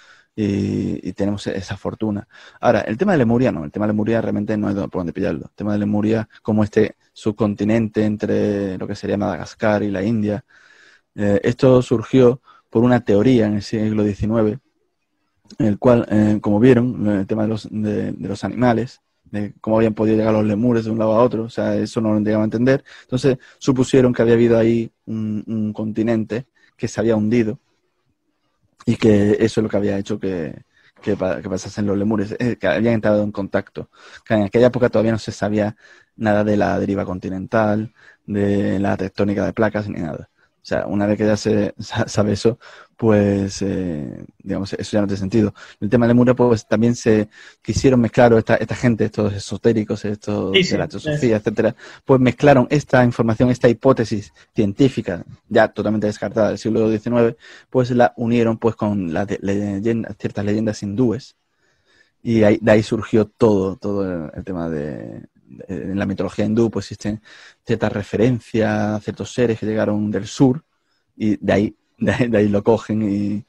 Y tenemos esa fortuna. Ahora, el tema de Lemuria no. El tema de Lemuria realmente no hay por dónde pillarlo. El tema de Lemuria, como este subcontinente entre lo que sería Madagascar y la India, esto surgió por una teoría en el siglo XIX, en el cual, como vieron, el tema de los animales, de cómo habían podido llegar los lemures de un lado a otro, o sea, eso no lo llegaban a entender. Entonces, supusieron que había habido ahí un continente que se había hundido, y que eso es lo que había hecho que pasasen los lemures, que habían entrado en contacto. Que en aquella época todavía no se sabía nada de la deriva continental, de la tectónica de placas, ni nada. O sea, una vez que ya se sabe eso, pues, digamos, eso ya no tiene sentido. El tema de Lemuria, pues, también se quisieron mezclar, esta gente, estos esotéricos, estos de la teosofía, etcétera, pues mezclaron esta información, esta hipótesis científica, ya totalmente descartada del siglo XIX, pues la unieron, pues, con ciertas leyendas hindúes, y de ahí surgió todo el tema en la mitología hindú, pues existen ciertas referencias a ciertos seres que llegaron del sur y de ahí lo cogen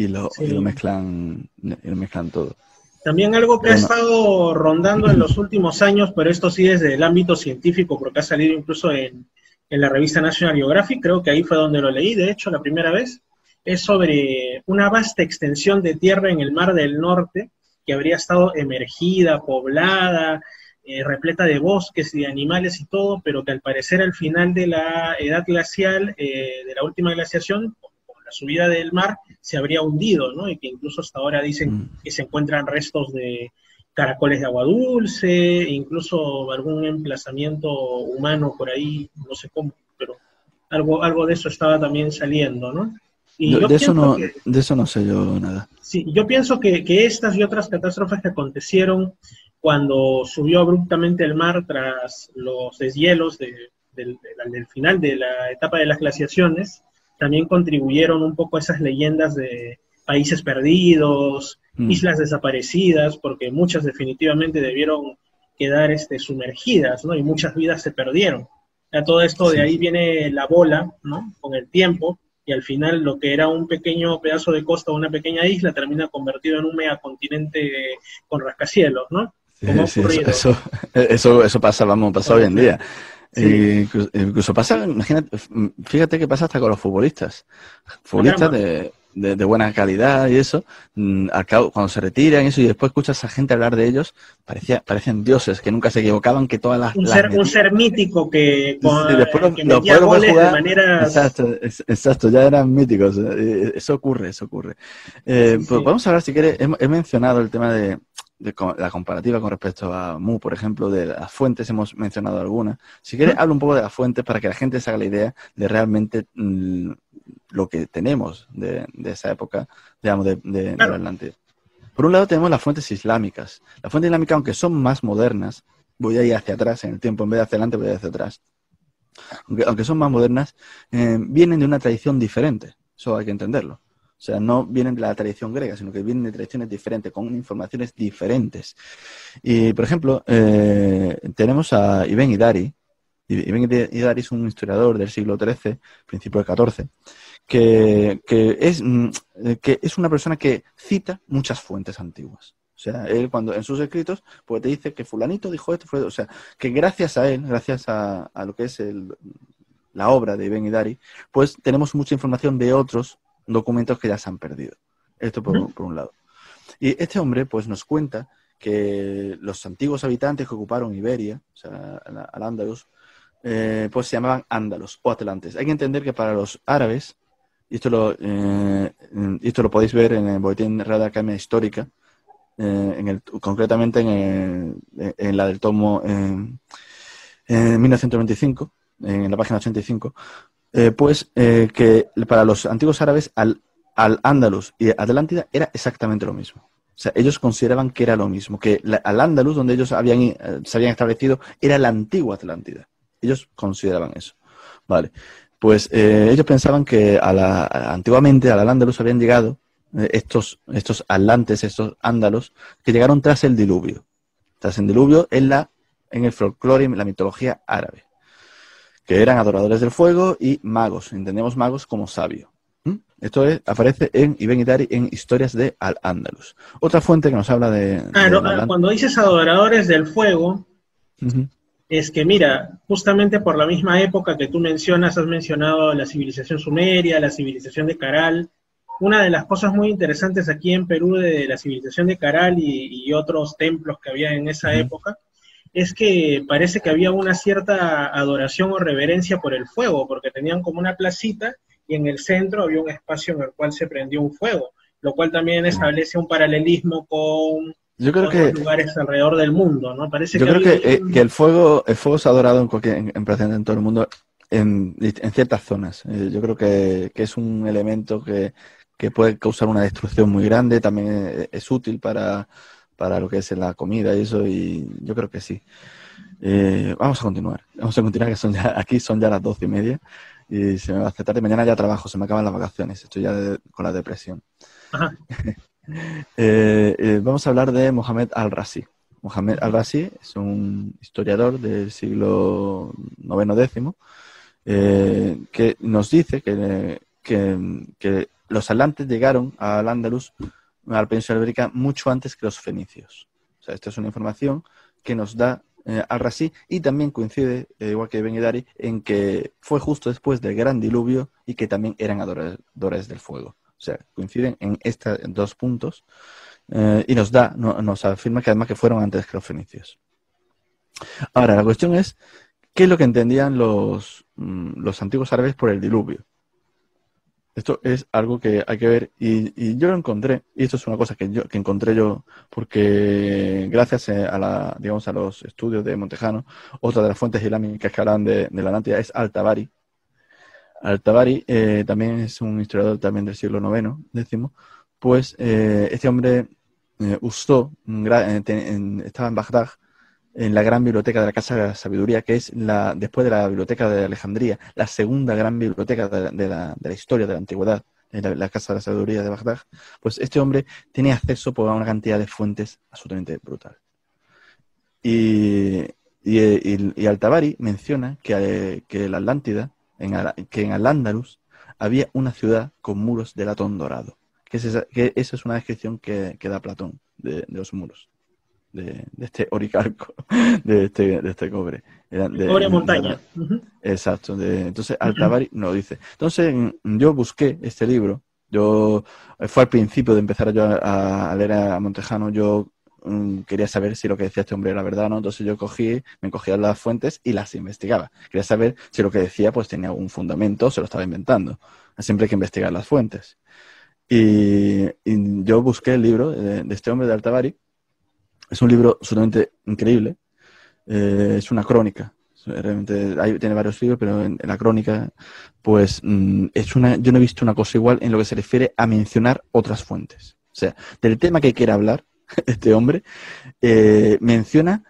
y lo mezclan todo. También algo que ha estado rondando en los últimos años, pero esto sí desde el ámbito científico, porque ha salido incluso en la revista National Geographic, creo que ahí fue donde lo leí, de hecho, la primera vez, es sobre una vasta extensión de tierra en el Mar del Norte, que habría estado emergida, poblada, repleta de bosques y de animales y todo, pero que al parecer al final de la edad glacial, de la última glaciación, con la subida del mar, se habría hundido, ¿no? Y que incluso hasta ahora dicen que se encuentran restos de caracoles de agua dulce, incluso algún emplazamiento humano por ahí, no sé cómo, pero algo de eso estaba también saliendo, ¿no? Y de eso no sé yo nada. Sí, yo pienso que estas y otras catástrofes que acontecieron cuando subió abruptamente el mar tras los deshielos del final de la etapa de las glaciaciones, también contribuyeron un poco a esas leyendas de países perdidos, islas desaparecidas, porque muchas definitivamente debieron quedar sumergidas, ¿no? Y muchas vidas se perdieron. Ya todo esto de ahí viene la bola, ¿no? Con el tiempo, y al final lo que era un pequeño pedazo de costa o una pequeña isla termina convertido en un megacontinente con rascacielos, ¿no? Sí, eso pasa, pasa hoy en día. Sí. Incluso pasa, imagínate, fíjate que pasa hasta con los futbolistas. Futbolistas de buena calidad y eso, al cabo, cuando se retiran eso y después escuchas a gente hablar de ellos, parecen dioses, que nunca se equivocaban, que todas las... Un ser mítico que metía goles de manera... Exacto, ya eran míticos. Eso ocurre. Pues vamos a hablar, si quieres, he mencionado el tema de la comparativa con respecto a Mu, por ejemplo, de las fuentes, hemos mencionado algunas. Si quieres, hablo un poco de las fuentes para que la gente se haga la idea de realmente lo que tenemos de esa época, digamos, de la Atlántida. Por un lado tenemos las fuentes islámicas. Las fuentes islámicas, aunque son más modernas, voy a ir hacia atrás en el tiempo, en vez de hacia adelante voy a ir hacia atrás. Aunque son más modernas, vienen de una tradición diferente. Eso hay que entenderlo. O sea, no vienen de la tradición griega, sino que vienen de tradiciones diferentes, con informaciones diferentes. Y, por ejemplo, tenemos a Ibn Hidari. Ibn Hidari es un historiador del siglo XIII, principio del XIV, que es una persona que cita muchas fuentes antiguas. O sea, él cuando en sus escritos pues te dice que fulanito dijo esto, o sea, que gracias a él, gracias a lo que es la obra de Ibn Hidari, pues tenemos mucha información de otros documentos que ya se han perdido. Esto por un lado. Y este hombre pues nos cuenta que los antiguos habitantes que ocuparon Iberia, o sea, al Andalus, pues se llamaban ándalos o atlantes. Hay que entender que para los árabes, y esto lo podéis ver en el Boletín Real de la Academia Histórica, concretamente en la del tomo en 1995, en la página 85, que para los antiguos árabes al Andalus y Atlántida era exactamente lo mismo. O sea, ellos consideraban que era lo mismo, que al Andalus, donde ellos se habían establecido, era la antigua Atlántida. Ellos consideraban eso. Vale. Pues ellos pensaban que antiguamente al Andalus habían llegado estos atlantes, estos ándalos, que llegaron tras el diluvio. Tras el diluvio en el folclore, en la mitología árabe, que eran adoradores del fuego y magos. Entendemos magos como sabios. Esto aparece en Ibn Hidari en Historias de Al-Ándalus. Otra fuente que nos habla de... Cuando dices adoradores del fuego, es que mira, justamente por la misma época que tú mencionas, has mencionado la civilización sumeria, la civilización de Caral. Una de las cosas muy interesantes aquí en Perú de la civilización de Caral y otros templos que había en esa época, es que parece que había una cierta adoración o reverencia por el fuego, porque tenían como una placita y en el centro había un espacio en el cual se prendió un fuego, lo cual también establece un paralelismo con otros lugares alrededor del mundo, ¿no? Parece yo creo que el fuego es adorado en todo el mundo en ciertas zonas. Yo creo que es un elemento que puede causar una destrucción muy grande, también es útil para lo que es la comida y eso, y yo creo que sí. Vamos a continuar, que aquí son ya las 12:30 y se me va a hacer tarde. Mañana ya trabajo, se me acaban las vacaciones, estoy ya con la depresión. Vamos a hablar de Mohamed al-Razi. Mohamed al-Razi es un historiador del siglo IX-X que nos dice que los atlantes llegaron al Andalus, a la península ibérica, mucho antes que los fenicios. O sea, esta es una información que nos da Al-Razi, y también coincide, igual que Ben Edari, en que fue justo después del gran diluvio y que también eran adoradores del fuego. O sea, coinciden en estos dos puntos, y nos afirma que además que fueron antes que los fenicios. Ahora, la cuestión es, ¿qué es lo que entendían los antiguos árabes por el diluvio? Esto es algo que hay que ver, y yo lo encontré, y esto es una cosa que encontré yo, porque gracias a los estudios de Montejano, otra de las fuentes islámicas que hablan de la Atlántida es Al-Tabari. Al-Tabari también es un historiador también del siglo IX, decimos, pues este hombre estaba en Bagdad, en la gran biblioteca de la Casa de la Sabiduría, que es después de la Biblioteca de Alejandría, la segunda gran biblioteca de la historia de la antigüedad, la Casa de la Sabiduría de Bagdad. Pues este hombre tenía acceso a una cantidad de fuentes absolutamente brutal. Y Al-Tabari menciona que la Atlántida, que en Al-Ándalus había una ciudad con muros de latón dorado. Que esa es una descripción que da Platón de los muros. De este oricalco, de este cobre. Cobre montaña. Exacto. Entonces, Al-Tabari nos lo dice. Entonces, yo busqué este libro. Fue al principio de empezar yo a leer a Montejano. Yo quería saber si lo que decía este hombre era verdad o no. Entonces, me cogía las fuentes y las investigaba. Quería saber si lo que decía pues tenía algún fundamento o se lo estaba inventando. Siempre hay que investigar las fuentes. Y yo busqué el libro de este hombre de Al-Tabari. Es un libro absolutamente increíble. Es una crónica. Realmente tiene varios libros, pero en la crónica, pues yo no he visto una cosa igual en lo que se refiere a mencionar otras fuentes. O sea, del tema que quiere hablar este hombre, menciona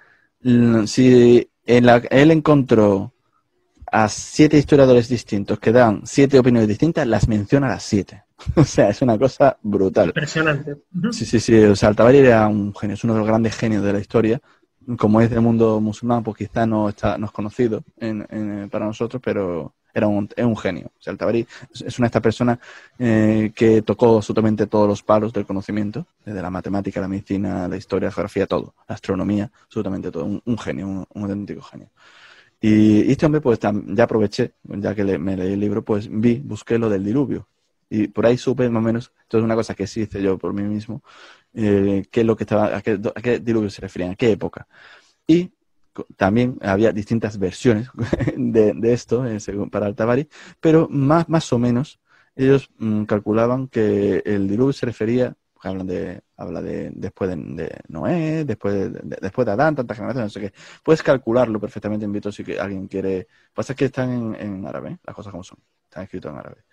si él encontró a 7 historiadores distintos que dan 7 opiniones distintas, las menciona a las 7. O sea, es una cosa brutal. Impresionante. Sí. O sea, Al-Tabari era un genio, es uno de los grandes genios de la historia. Como es del mundo musulmán, pues quizá no es conocido para nosotros, pero es un genio. O sea, Al-Tabari es una de estas personas que tocó absolutamente todos los palos del conocimiento, desde la matemática, la medicina, la historia, la geografía, todo, la astronomía, absolutamente todo. Un genio, un auténtico genio. Y este hombre, pues ya aproveché, ya que me leí el libro, pues busqué lo del diluvio. Y por ahí supe más o menos, esto es una cosa que sí hice yo por mí mismo, qué es lo que a qué diluvio se referían, a qué época. Y también había distintas versiones de esto para Al-Tabari, pero más o menos ellos calculaban que el diluvio se refería, habla de después de Noé, después de Adán, tantas generaciones, no sé qué. Puedes calcularlo perfectamente en Vito si alguien quiere. Pasa que están en árabe, las cosas como son, están escritos en árabe.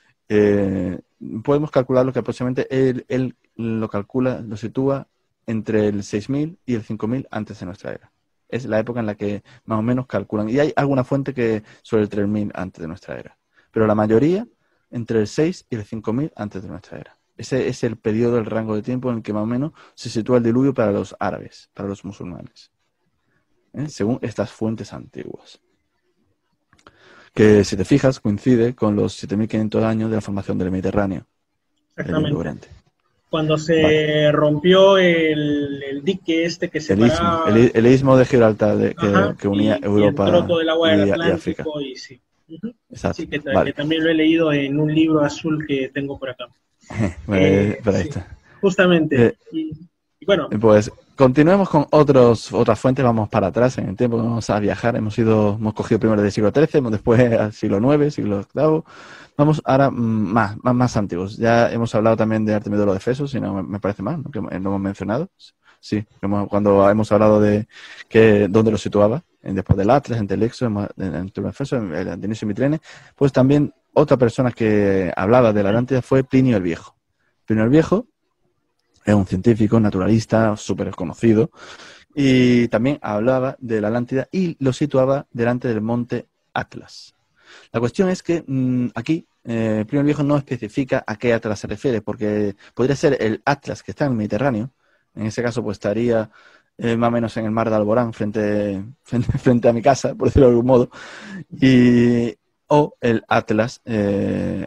Podemos calcularlo que aproximadamente él lo sitúa entre el 6000 y el 5000 antes de nuestra era. Es la época en la que más o menos calculan. Y hay alguna fuente que sobre el 3000 antes de nuestra era. Pero la mayoría entre el 6 y el 5000 antes de nuestra era. Ese es el periodo, el rango de tiempo en el que más o menos se sitúa el diluvio para los árabes, para los musulmanes. Según estas fuentes antiguas. Que si te fijas coincide con los 7500 años de la formación del Mediterráneo. Exactamente. Cuando se rompió el dique que separaba... El istmo de Gibraltar que unía Europa y el trozo del agua del África. Y sí. Exacto. Sí, que también lo he leído en un libro azul que tengo por acá. Por ahí está. Justamente. Y bueno. Pues continuemos con otras fuentes, vamos para atrás en el tiempo, vamos a viajar, hemos cogido primero del siglo XIII, después al siglo IX, siglo VIII, vamos ahora más antiguos. Ya hemos hablado también de Artemidoro de Efeso, si no me parece mal, ¿no? Que lo hemos mencionado. Sí, cuando hemos hablado de dónde lo situaba, después del Atlas, entre el Exo, entre Efeso, el Dionisio Mitrene, pues también otra persona que hablaba de la Atlántida fue Plinio el Viejo. Plinio el Viejo es un científico, naturalista, súper conocido, y también hablaba de la Atlántida y lo situaba delante del monte Atlas. La cuestión es que aquí Plinio el Viejo no especifica a qué Atlas se refiere, porque podría ser el Atlas que está en el Mediterráneo. En ese caso, pues estaría más o menos en el mar de Alborán, frente a mi casa, por decirlo de algún modo, o el Atlas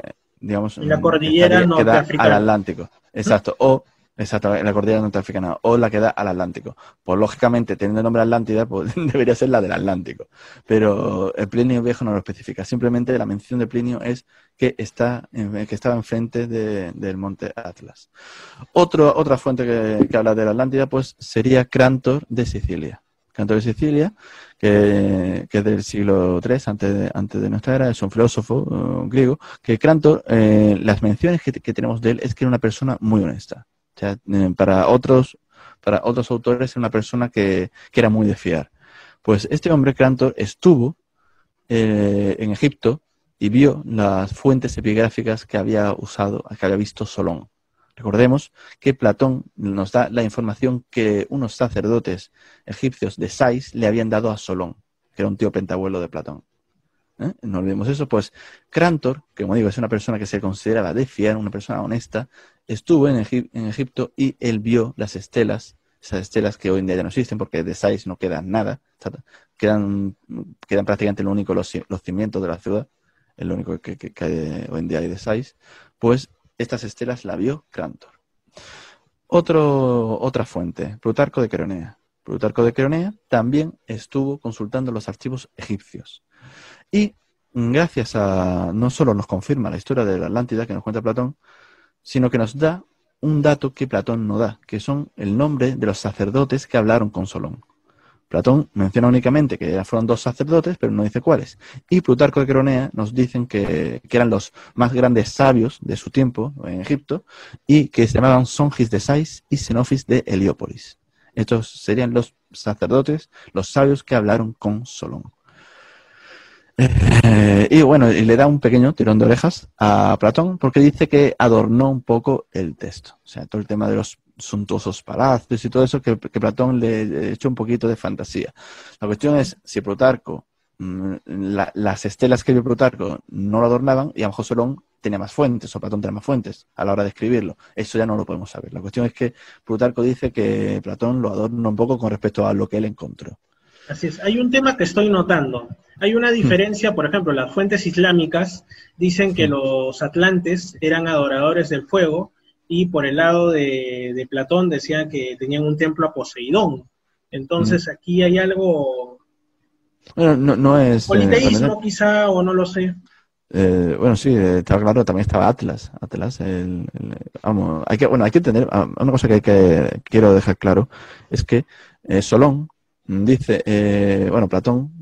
digamos, En la cordillera que da al norteafricana. Atlántico. Exacto, o exacto, en la cordillera norteafricana, o la que da al Atlántico. Pues lógicamente, teniendo el nombre Atlántida, pues debería ser la del Atlántico. Pero el Plinio Viejo no lo especifica. Simplemente la mención de Plinio es que estaba enfrente del monte Atlas. Otra fuente que habla de la Atlántida, pues sería Crantor de Sicilia. Crantor de Sicilia, que es del siglo III antes de nuestra era, es un filósofo griego, que Crantor, las menciones que tenemos de él es que era una persona muy honesta. O sea, para otros autores era una persona que era muy de fiar. Pues este hombre, Crantor, estuvo en Egipto y vio las fuentes epigráficas que había visto Solón. Recordemos que Platón nos da la información que unos sacerdotes egipcios de Sais le habían dado a Solón, que era un tío pentabuelo de Platón. No olvidemos eso. Pues Crantor, que como digo es una persona que se consideraba de fiar, una persona honesta, estuvo en Egipto y él vio las estelas, esas estelas que hoy en día ya no existen porque de Sais no queda nada, quedan prácticamente lo único los cimientos de la ciudad, es lo único que hoy en día hay de Sais. Pues estas estelas la vio Crantor. Otra fuente, Plutarco de Queronea. Plutarco de Queronea también estuvo consultando los archivos egipcios. Y gracias a, no solo nos confirma la historia de la Atlántida que nos cuenta Platón, sino que nos da un dato que Platón no da, que son el nombre de los sacerdotes que hablaron con Solón. Platón menciona únicamente que fueron 2 sacerdotes, pero no dice cuáles. Y Plutarco de Queronea nos dicen que eran los más grandes sabios de su tiempo en Egipto y que se llamaban Songis de Sais y Xenofis de Heliópolis. Estos serían los sacerdotes, los sabios que hablaron con Solón. Y bueno, y le da un pequeño tirón de orejas a Platón porque dice que adornó un poco el texto. O sea, todo el tema de los suntuosos palacios y todo eso que Platón le echó un poquito de fantasía. La cuestión es si Plutarco, las estelas que vio Plutarco no lo adornaban y a lo mejor Solón tenía más fuentes o Platón tenía más fuentes a la hora de escribirlo. Eso ya no lo podemos saber. La cuestión es que Plutarco dice que Platón lo adorna un poco con respecto a lo que él encontró. Así es. Hay un tema que estoy notando. Hay una diferencia, por ejemplo, las fuentes islámicas dicen que los atlantes eran adoradores del fuego y por el lado de Platón decían que tenían un templo a Poseidón. Entonces aquí hay algo... Bueno, no es... politeísmo quizá, o no lo sé. Bueno, sí, estaba claro, también estaba Atlas. Vamos, hay que tener... Una cosa que quiero dejar claro es que Solón dice, Platón,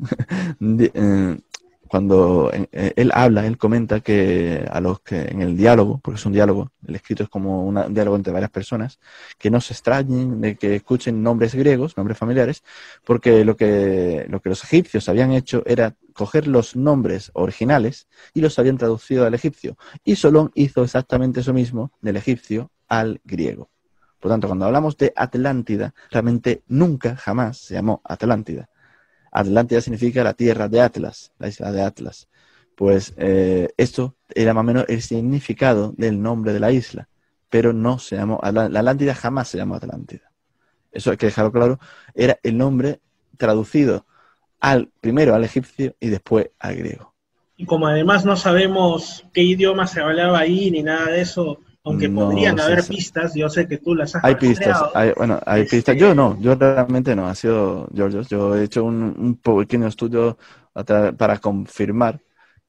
cuando él comenta que a los que en el diálogo, porque es un diálogo, el escrito es como un diálogo entre varias personas, que no se extrañen de que escuchen nombres griegos, nombres familiares, porque lo que los egipcios habían hecho era coger los nombres originales y los habían traducido al egipcio. Y Solón hizo exactamente eso mismo del egipcio al griego. Por tanto, cuando hablamos de Atlántida, realmente nunca, jamás se llamó Atlántida. Atlántida significa la tierra de Atlas, la isla de Atlas. Pues esto era más o menos el significado del nombre de la isla, pero no se llamó, la Atlántida jamás se llamó Atlántida. Eso hay que dejarlo claro, era el nombre traducido primero al egipcio y después al griego. Y como además no sabemos qué idioma se hablaba ahí ni nada de eso, aunque podrían haber pistas, yo sé que tú las has rastreado. Hay pistas. Yo realmente no, ha sido Georgios. Yo he hecho un pequeño estudio para confirmar,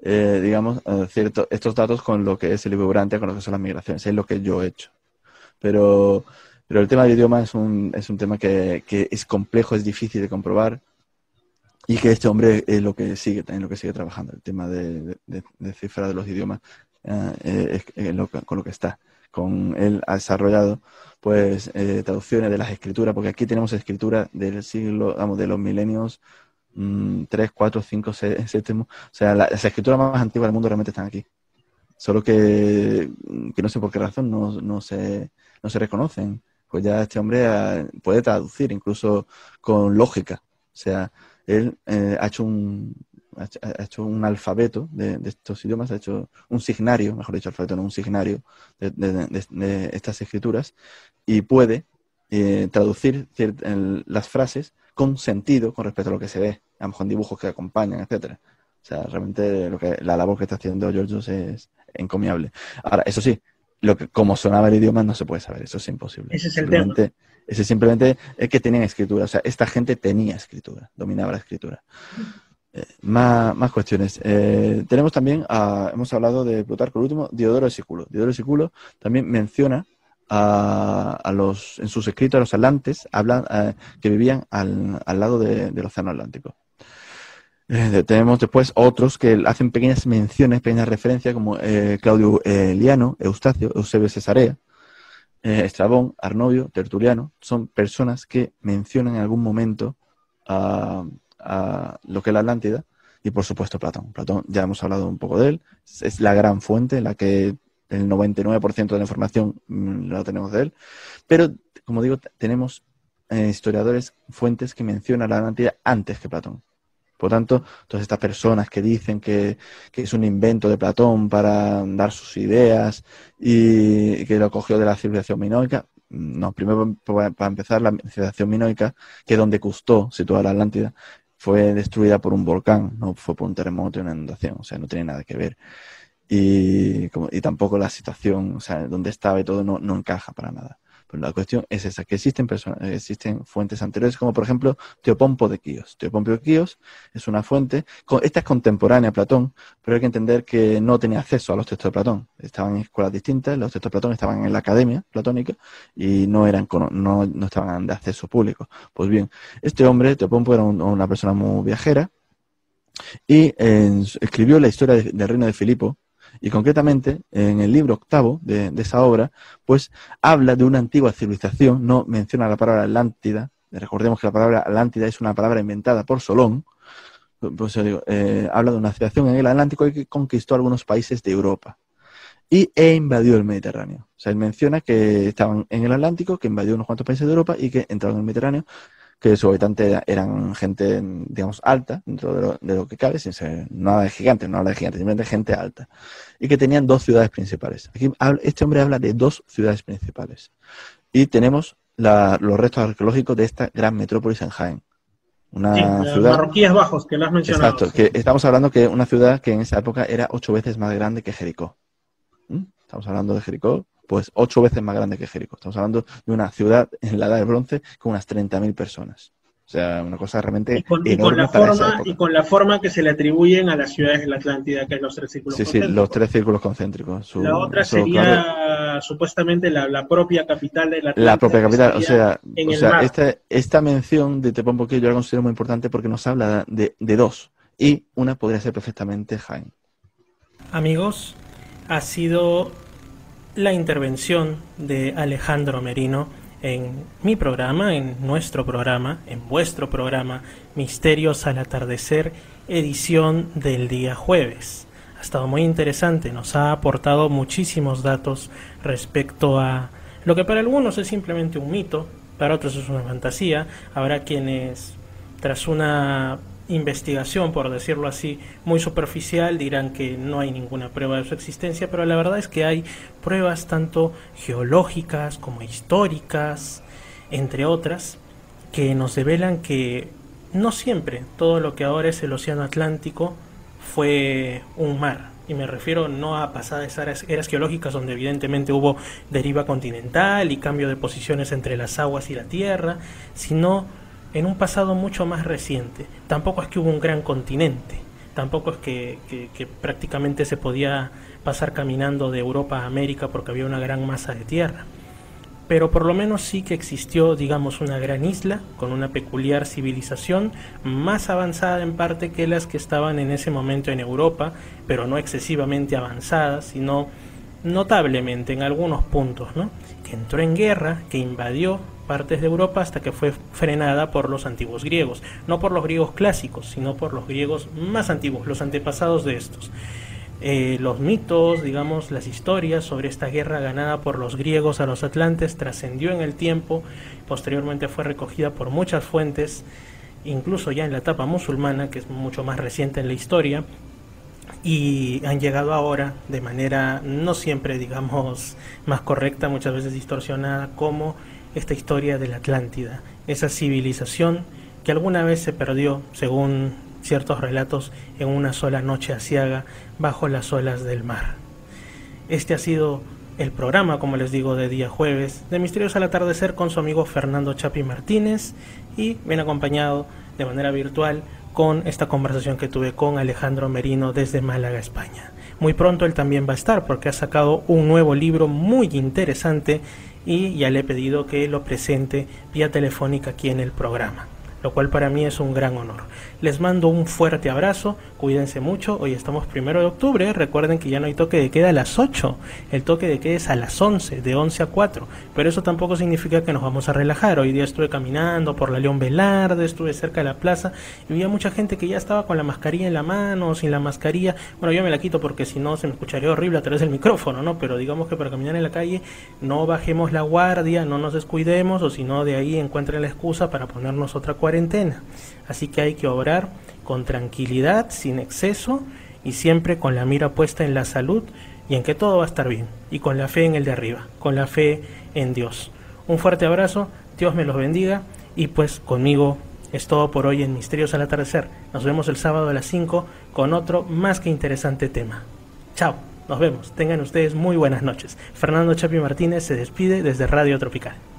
estos datos con lo que es el libro Urantia, con lo que son las migraciones. Es lo que yo he hecho. Pero el tema del idioma es un tema que es complejo, es difícil de comprobar. Y que este hombre es lo que sigue trabajando, el tema de cifra de los idiomas. Con lo que está. Con él ha desarrollado pues traducciones de las escrituras, porque aquí tenemos escritura del siglo, de los milenios 3, 4, 5, 6, 7. O sea, las escrituras más antiguas del mundo realmente están aquí. Solo que no sé por qué razón no se reconocen. Pues ya este hombre puede traducir incluso con lógica. O sea, él ha hecho un alfabeto de estos idiomas, ha hecho un signario, mejor dicho, alfabeto, no un signario de estas escrituras, y puede traducir las frases con sentido con respecto a lo que se ve, a lo mejor en dibujos que acompañan, etcétera. O sea, realmente la labor que está haciendo Georgios es encomiable. Ahora, eso sí, como sonaba el idioma no se puede saber, eso es imposible. Ese es el tema. Ese simplemente es que tenían escritura, o sea, esta gente tenía escritura, dominaba la escritura. Más cuestiones. Tenemos también, hemos hablado de Plutarco, el último, Diodoro de Sículo. Diodoro de Sículo también menciona en sus escritos a los atlantes, que vivían al lado del Océano Atlántico. Tenemos después otros que hacen pequeñas menciones, pequeñas referencias, como Claudio Liano, Eustacio, Eusebio Cesarea, Estrabón, Arnovio, Tertuliano. Son personas que mencionan en algún momento a lo que es la Atlántida, y por supuesto Platón. Platón, ya hemos hablado un poco de él, es la gran fuente, la que el 99% de la información la tenemos de él, pero como digo, tenemos historiadores, fuentes que mencionan la Atlántida antes que Platón. Por tanto, todas estas personas que dicen que es un invento de Platón para dar sus ideas y que lo cogió de la civilización minoica, no, primero para empezar, la civilización minoica, que es donde Cousteau situó la Atlántida, fue destruida por un volcán, no fue por un terremoto y una inundación, o sea, no tiene nada que ver. Y tampoco la situación, o sea, donde estaba y todo no encaja para nada. Pero la cuestión es esa, que existen fuentes anteriores, como por ejemplo Teopompo de Quíos. Teopompo de Quíos es una fuente, esta es contemporánea a Platón, pero hay que entender que no tenía acceso a los textos de Platón. Estaban en escuelas distintas, los textos de Platón estaban en la academia platónica y no estaban de acceso público. Pues bien, este hombre, Teopompo, era una persona muy viajera y escribió la historia del reino de Filipo. Y concretamente, en el libro octavo de esa obra, pues habla de una antigua civilización, no menciona la palabra Atlántida. Recordemos que la palabra Atlántida es una palabra inventada por Solón. Pues digo, habla de una civilización en el Atlántico que conquistó algunos países de Europa e invadió el Mediterráneo. O sea, él menciona que estaban en el Atlántico, que invadió unos cuantos países de Europa y que entraron en el Mediterráneo, que sus habitantes eran gente, digamos, alta, dentro de lo que cabe, sin ser nada de gigantes, simplemente gente alta, y que tenían 2 ciudades principales. Aquí este hombre habla de 2 ciudades principales. Y tenemos los restos arqueológicos de esta gran metrópolis en Jaén. Una ciudad... Marroquíes Bajos, que lo has mencionado. Exacto, que estamos hablando que una ciudad que en esa época era 8 veces más grande que Jericó. Estamos hablando de Jericó, pues 8 veces más grande que Jericó. Estamos hablando de una ciudad en la Edad del Bronce con unas 30.000 personas. O sea, una cosa realmente enorme para esa época. Y con la forma que se le atribuyen a las ciudades de la Atlántida, que es los 3 círculos concéntricos. Sí, los 3 círculos concéntricos. La otra sería supuestamente la propia capital de la Atlántida. La propia capital, o sea esta mención de Teopompo que yo la considero muy importante porque nos habla de 2. Y una podría ser perfectamente Jaén. Amigos, ha sido la intervención de Alejandro Merino en mi programa, en nuestro programa, en vuestro programa Misterios al Atardecer, edición del día jueves. Ha estado muy interesante, nos ha aportado muchísimos datos respecto a lo que para algunos es simplemente un mito, para otros es una fantasía. Habrá quienes, tras una investigación, por decirlo así, muy superficial, dirán que no hay ninguna prueba de su existencia, pero la verdad es que hay pruebas tanto geológicas como históricas, entre otras, que nos develan que no siempre todo lo que ahora es el Océano Atlántico fue un mar. Y me refiero no a pasadas eras geológicas donde evidentemente hubo deriva continental y cambio de posiciones entre las aguas y la tierra, sino en un pasado mucho más reciente. Tampoco es que hubo un gran continente, tampoco es que prácticamente se podía pasar caminando de Europa a América porque había una gran masa de tierra, pero por lo menos sí que existió, digamos, una gran isla con una peculiar civilización más avanzada en parte que las que estaban en ese momento en Europa, pero no excesivamente avanzadas, sino notablemente en algunos puntos, ¿no? Que entró en guerra, que invadió partes de Europa hasta que fue frenada por los antiguos griegos, no por los griegos clásicos, sino por los griegos más antiguos, los antepasados de estos. Los mitos, digamos, las historias sobre esta guerra ganada por los griegos a los atlantes trascendió en el tiempo, posteriormente fue recogida por muchas fuentes, incluso ya en la etapa musulmana, que es mucho más reciente en la historia, y han llegado ahora de manera no siempre, digamos, más correcta, muchas veces distorsionada, como esta historia de la Atlántida, esa civilización que alguna vez se perdió, según ciertos relatos en una sola noche aciaga bajo las olas del mar. Este ha sido el programa, como les digo, de día jueves de Misterios al Atardecer con su amigo Fernando Chapi Martínez, y bien acompañado de manera virtual con esta conversación que tuve con Alejandro Merino desde Málaga, España. Muy pronto él también va a estar porque ha sacado un nuevo libro muy interesante y ya le he pedido que lo presente vía telefónica aquí en el programa, lo cual para mí es un gran honor. Les mando un fuerte abrazo, cuídense mucho. Hoy estamos 1 de octubre, recuerden que ya no hay toque de queda a las 8, el toque de queda es a las 11, de 11 a 4, pero eso tampoco significa que nos vamos a relajar. Hoy día estuve caminando por la León Velarde, estuve cerca de la plaza y vi a mucha gente que ya estaba con la mascarilla en la mano o sin la mascarilla. Bueno, yo me la quito porque si no se me escucharía horrible a través del micrófono, ¿no? Pero digamos que para caminar en la calle no bajemos la guardia, no nos descuidemos, o si no, de ahí encuentren la excusa para ponernos otra cuarentena. Así que hay que obrar con tranquilidad, sin exceso, y siempre con la mira puesta en la salud y en que todo va a estar bien, y con la fe en el de arriba, con la fe en Dios. Un fuerte abrazo, Dios me los bendiga, y pues conmigo es todo por hoy en Misterios al Atardecer. Nos vemos el sábado a las 5 con otro más que interesante tema. Chao, nos vemos, tengan ustedes muy buenas noches. Fernando Chapi Martínez se despide desde Radio Tropical.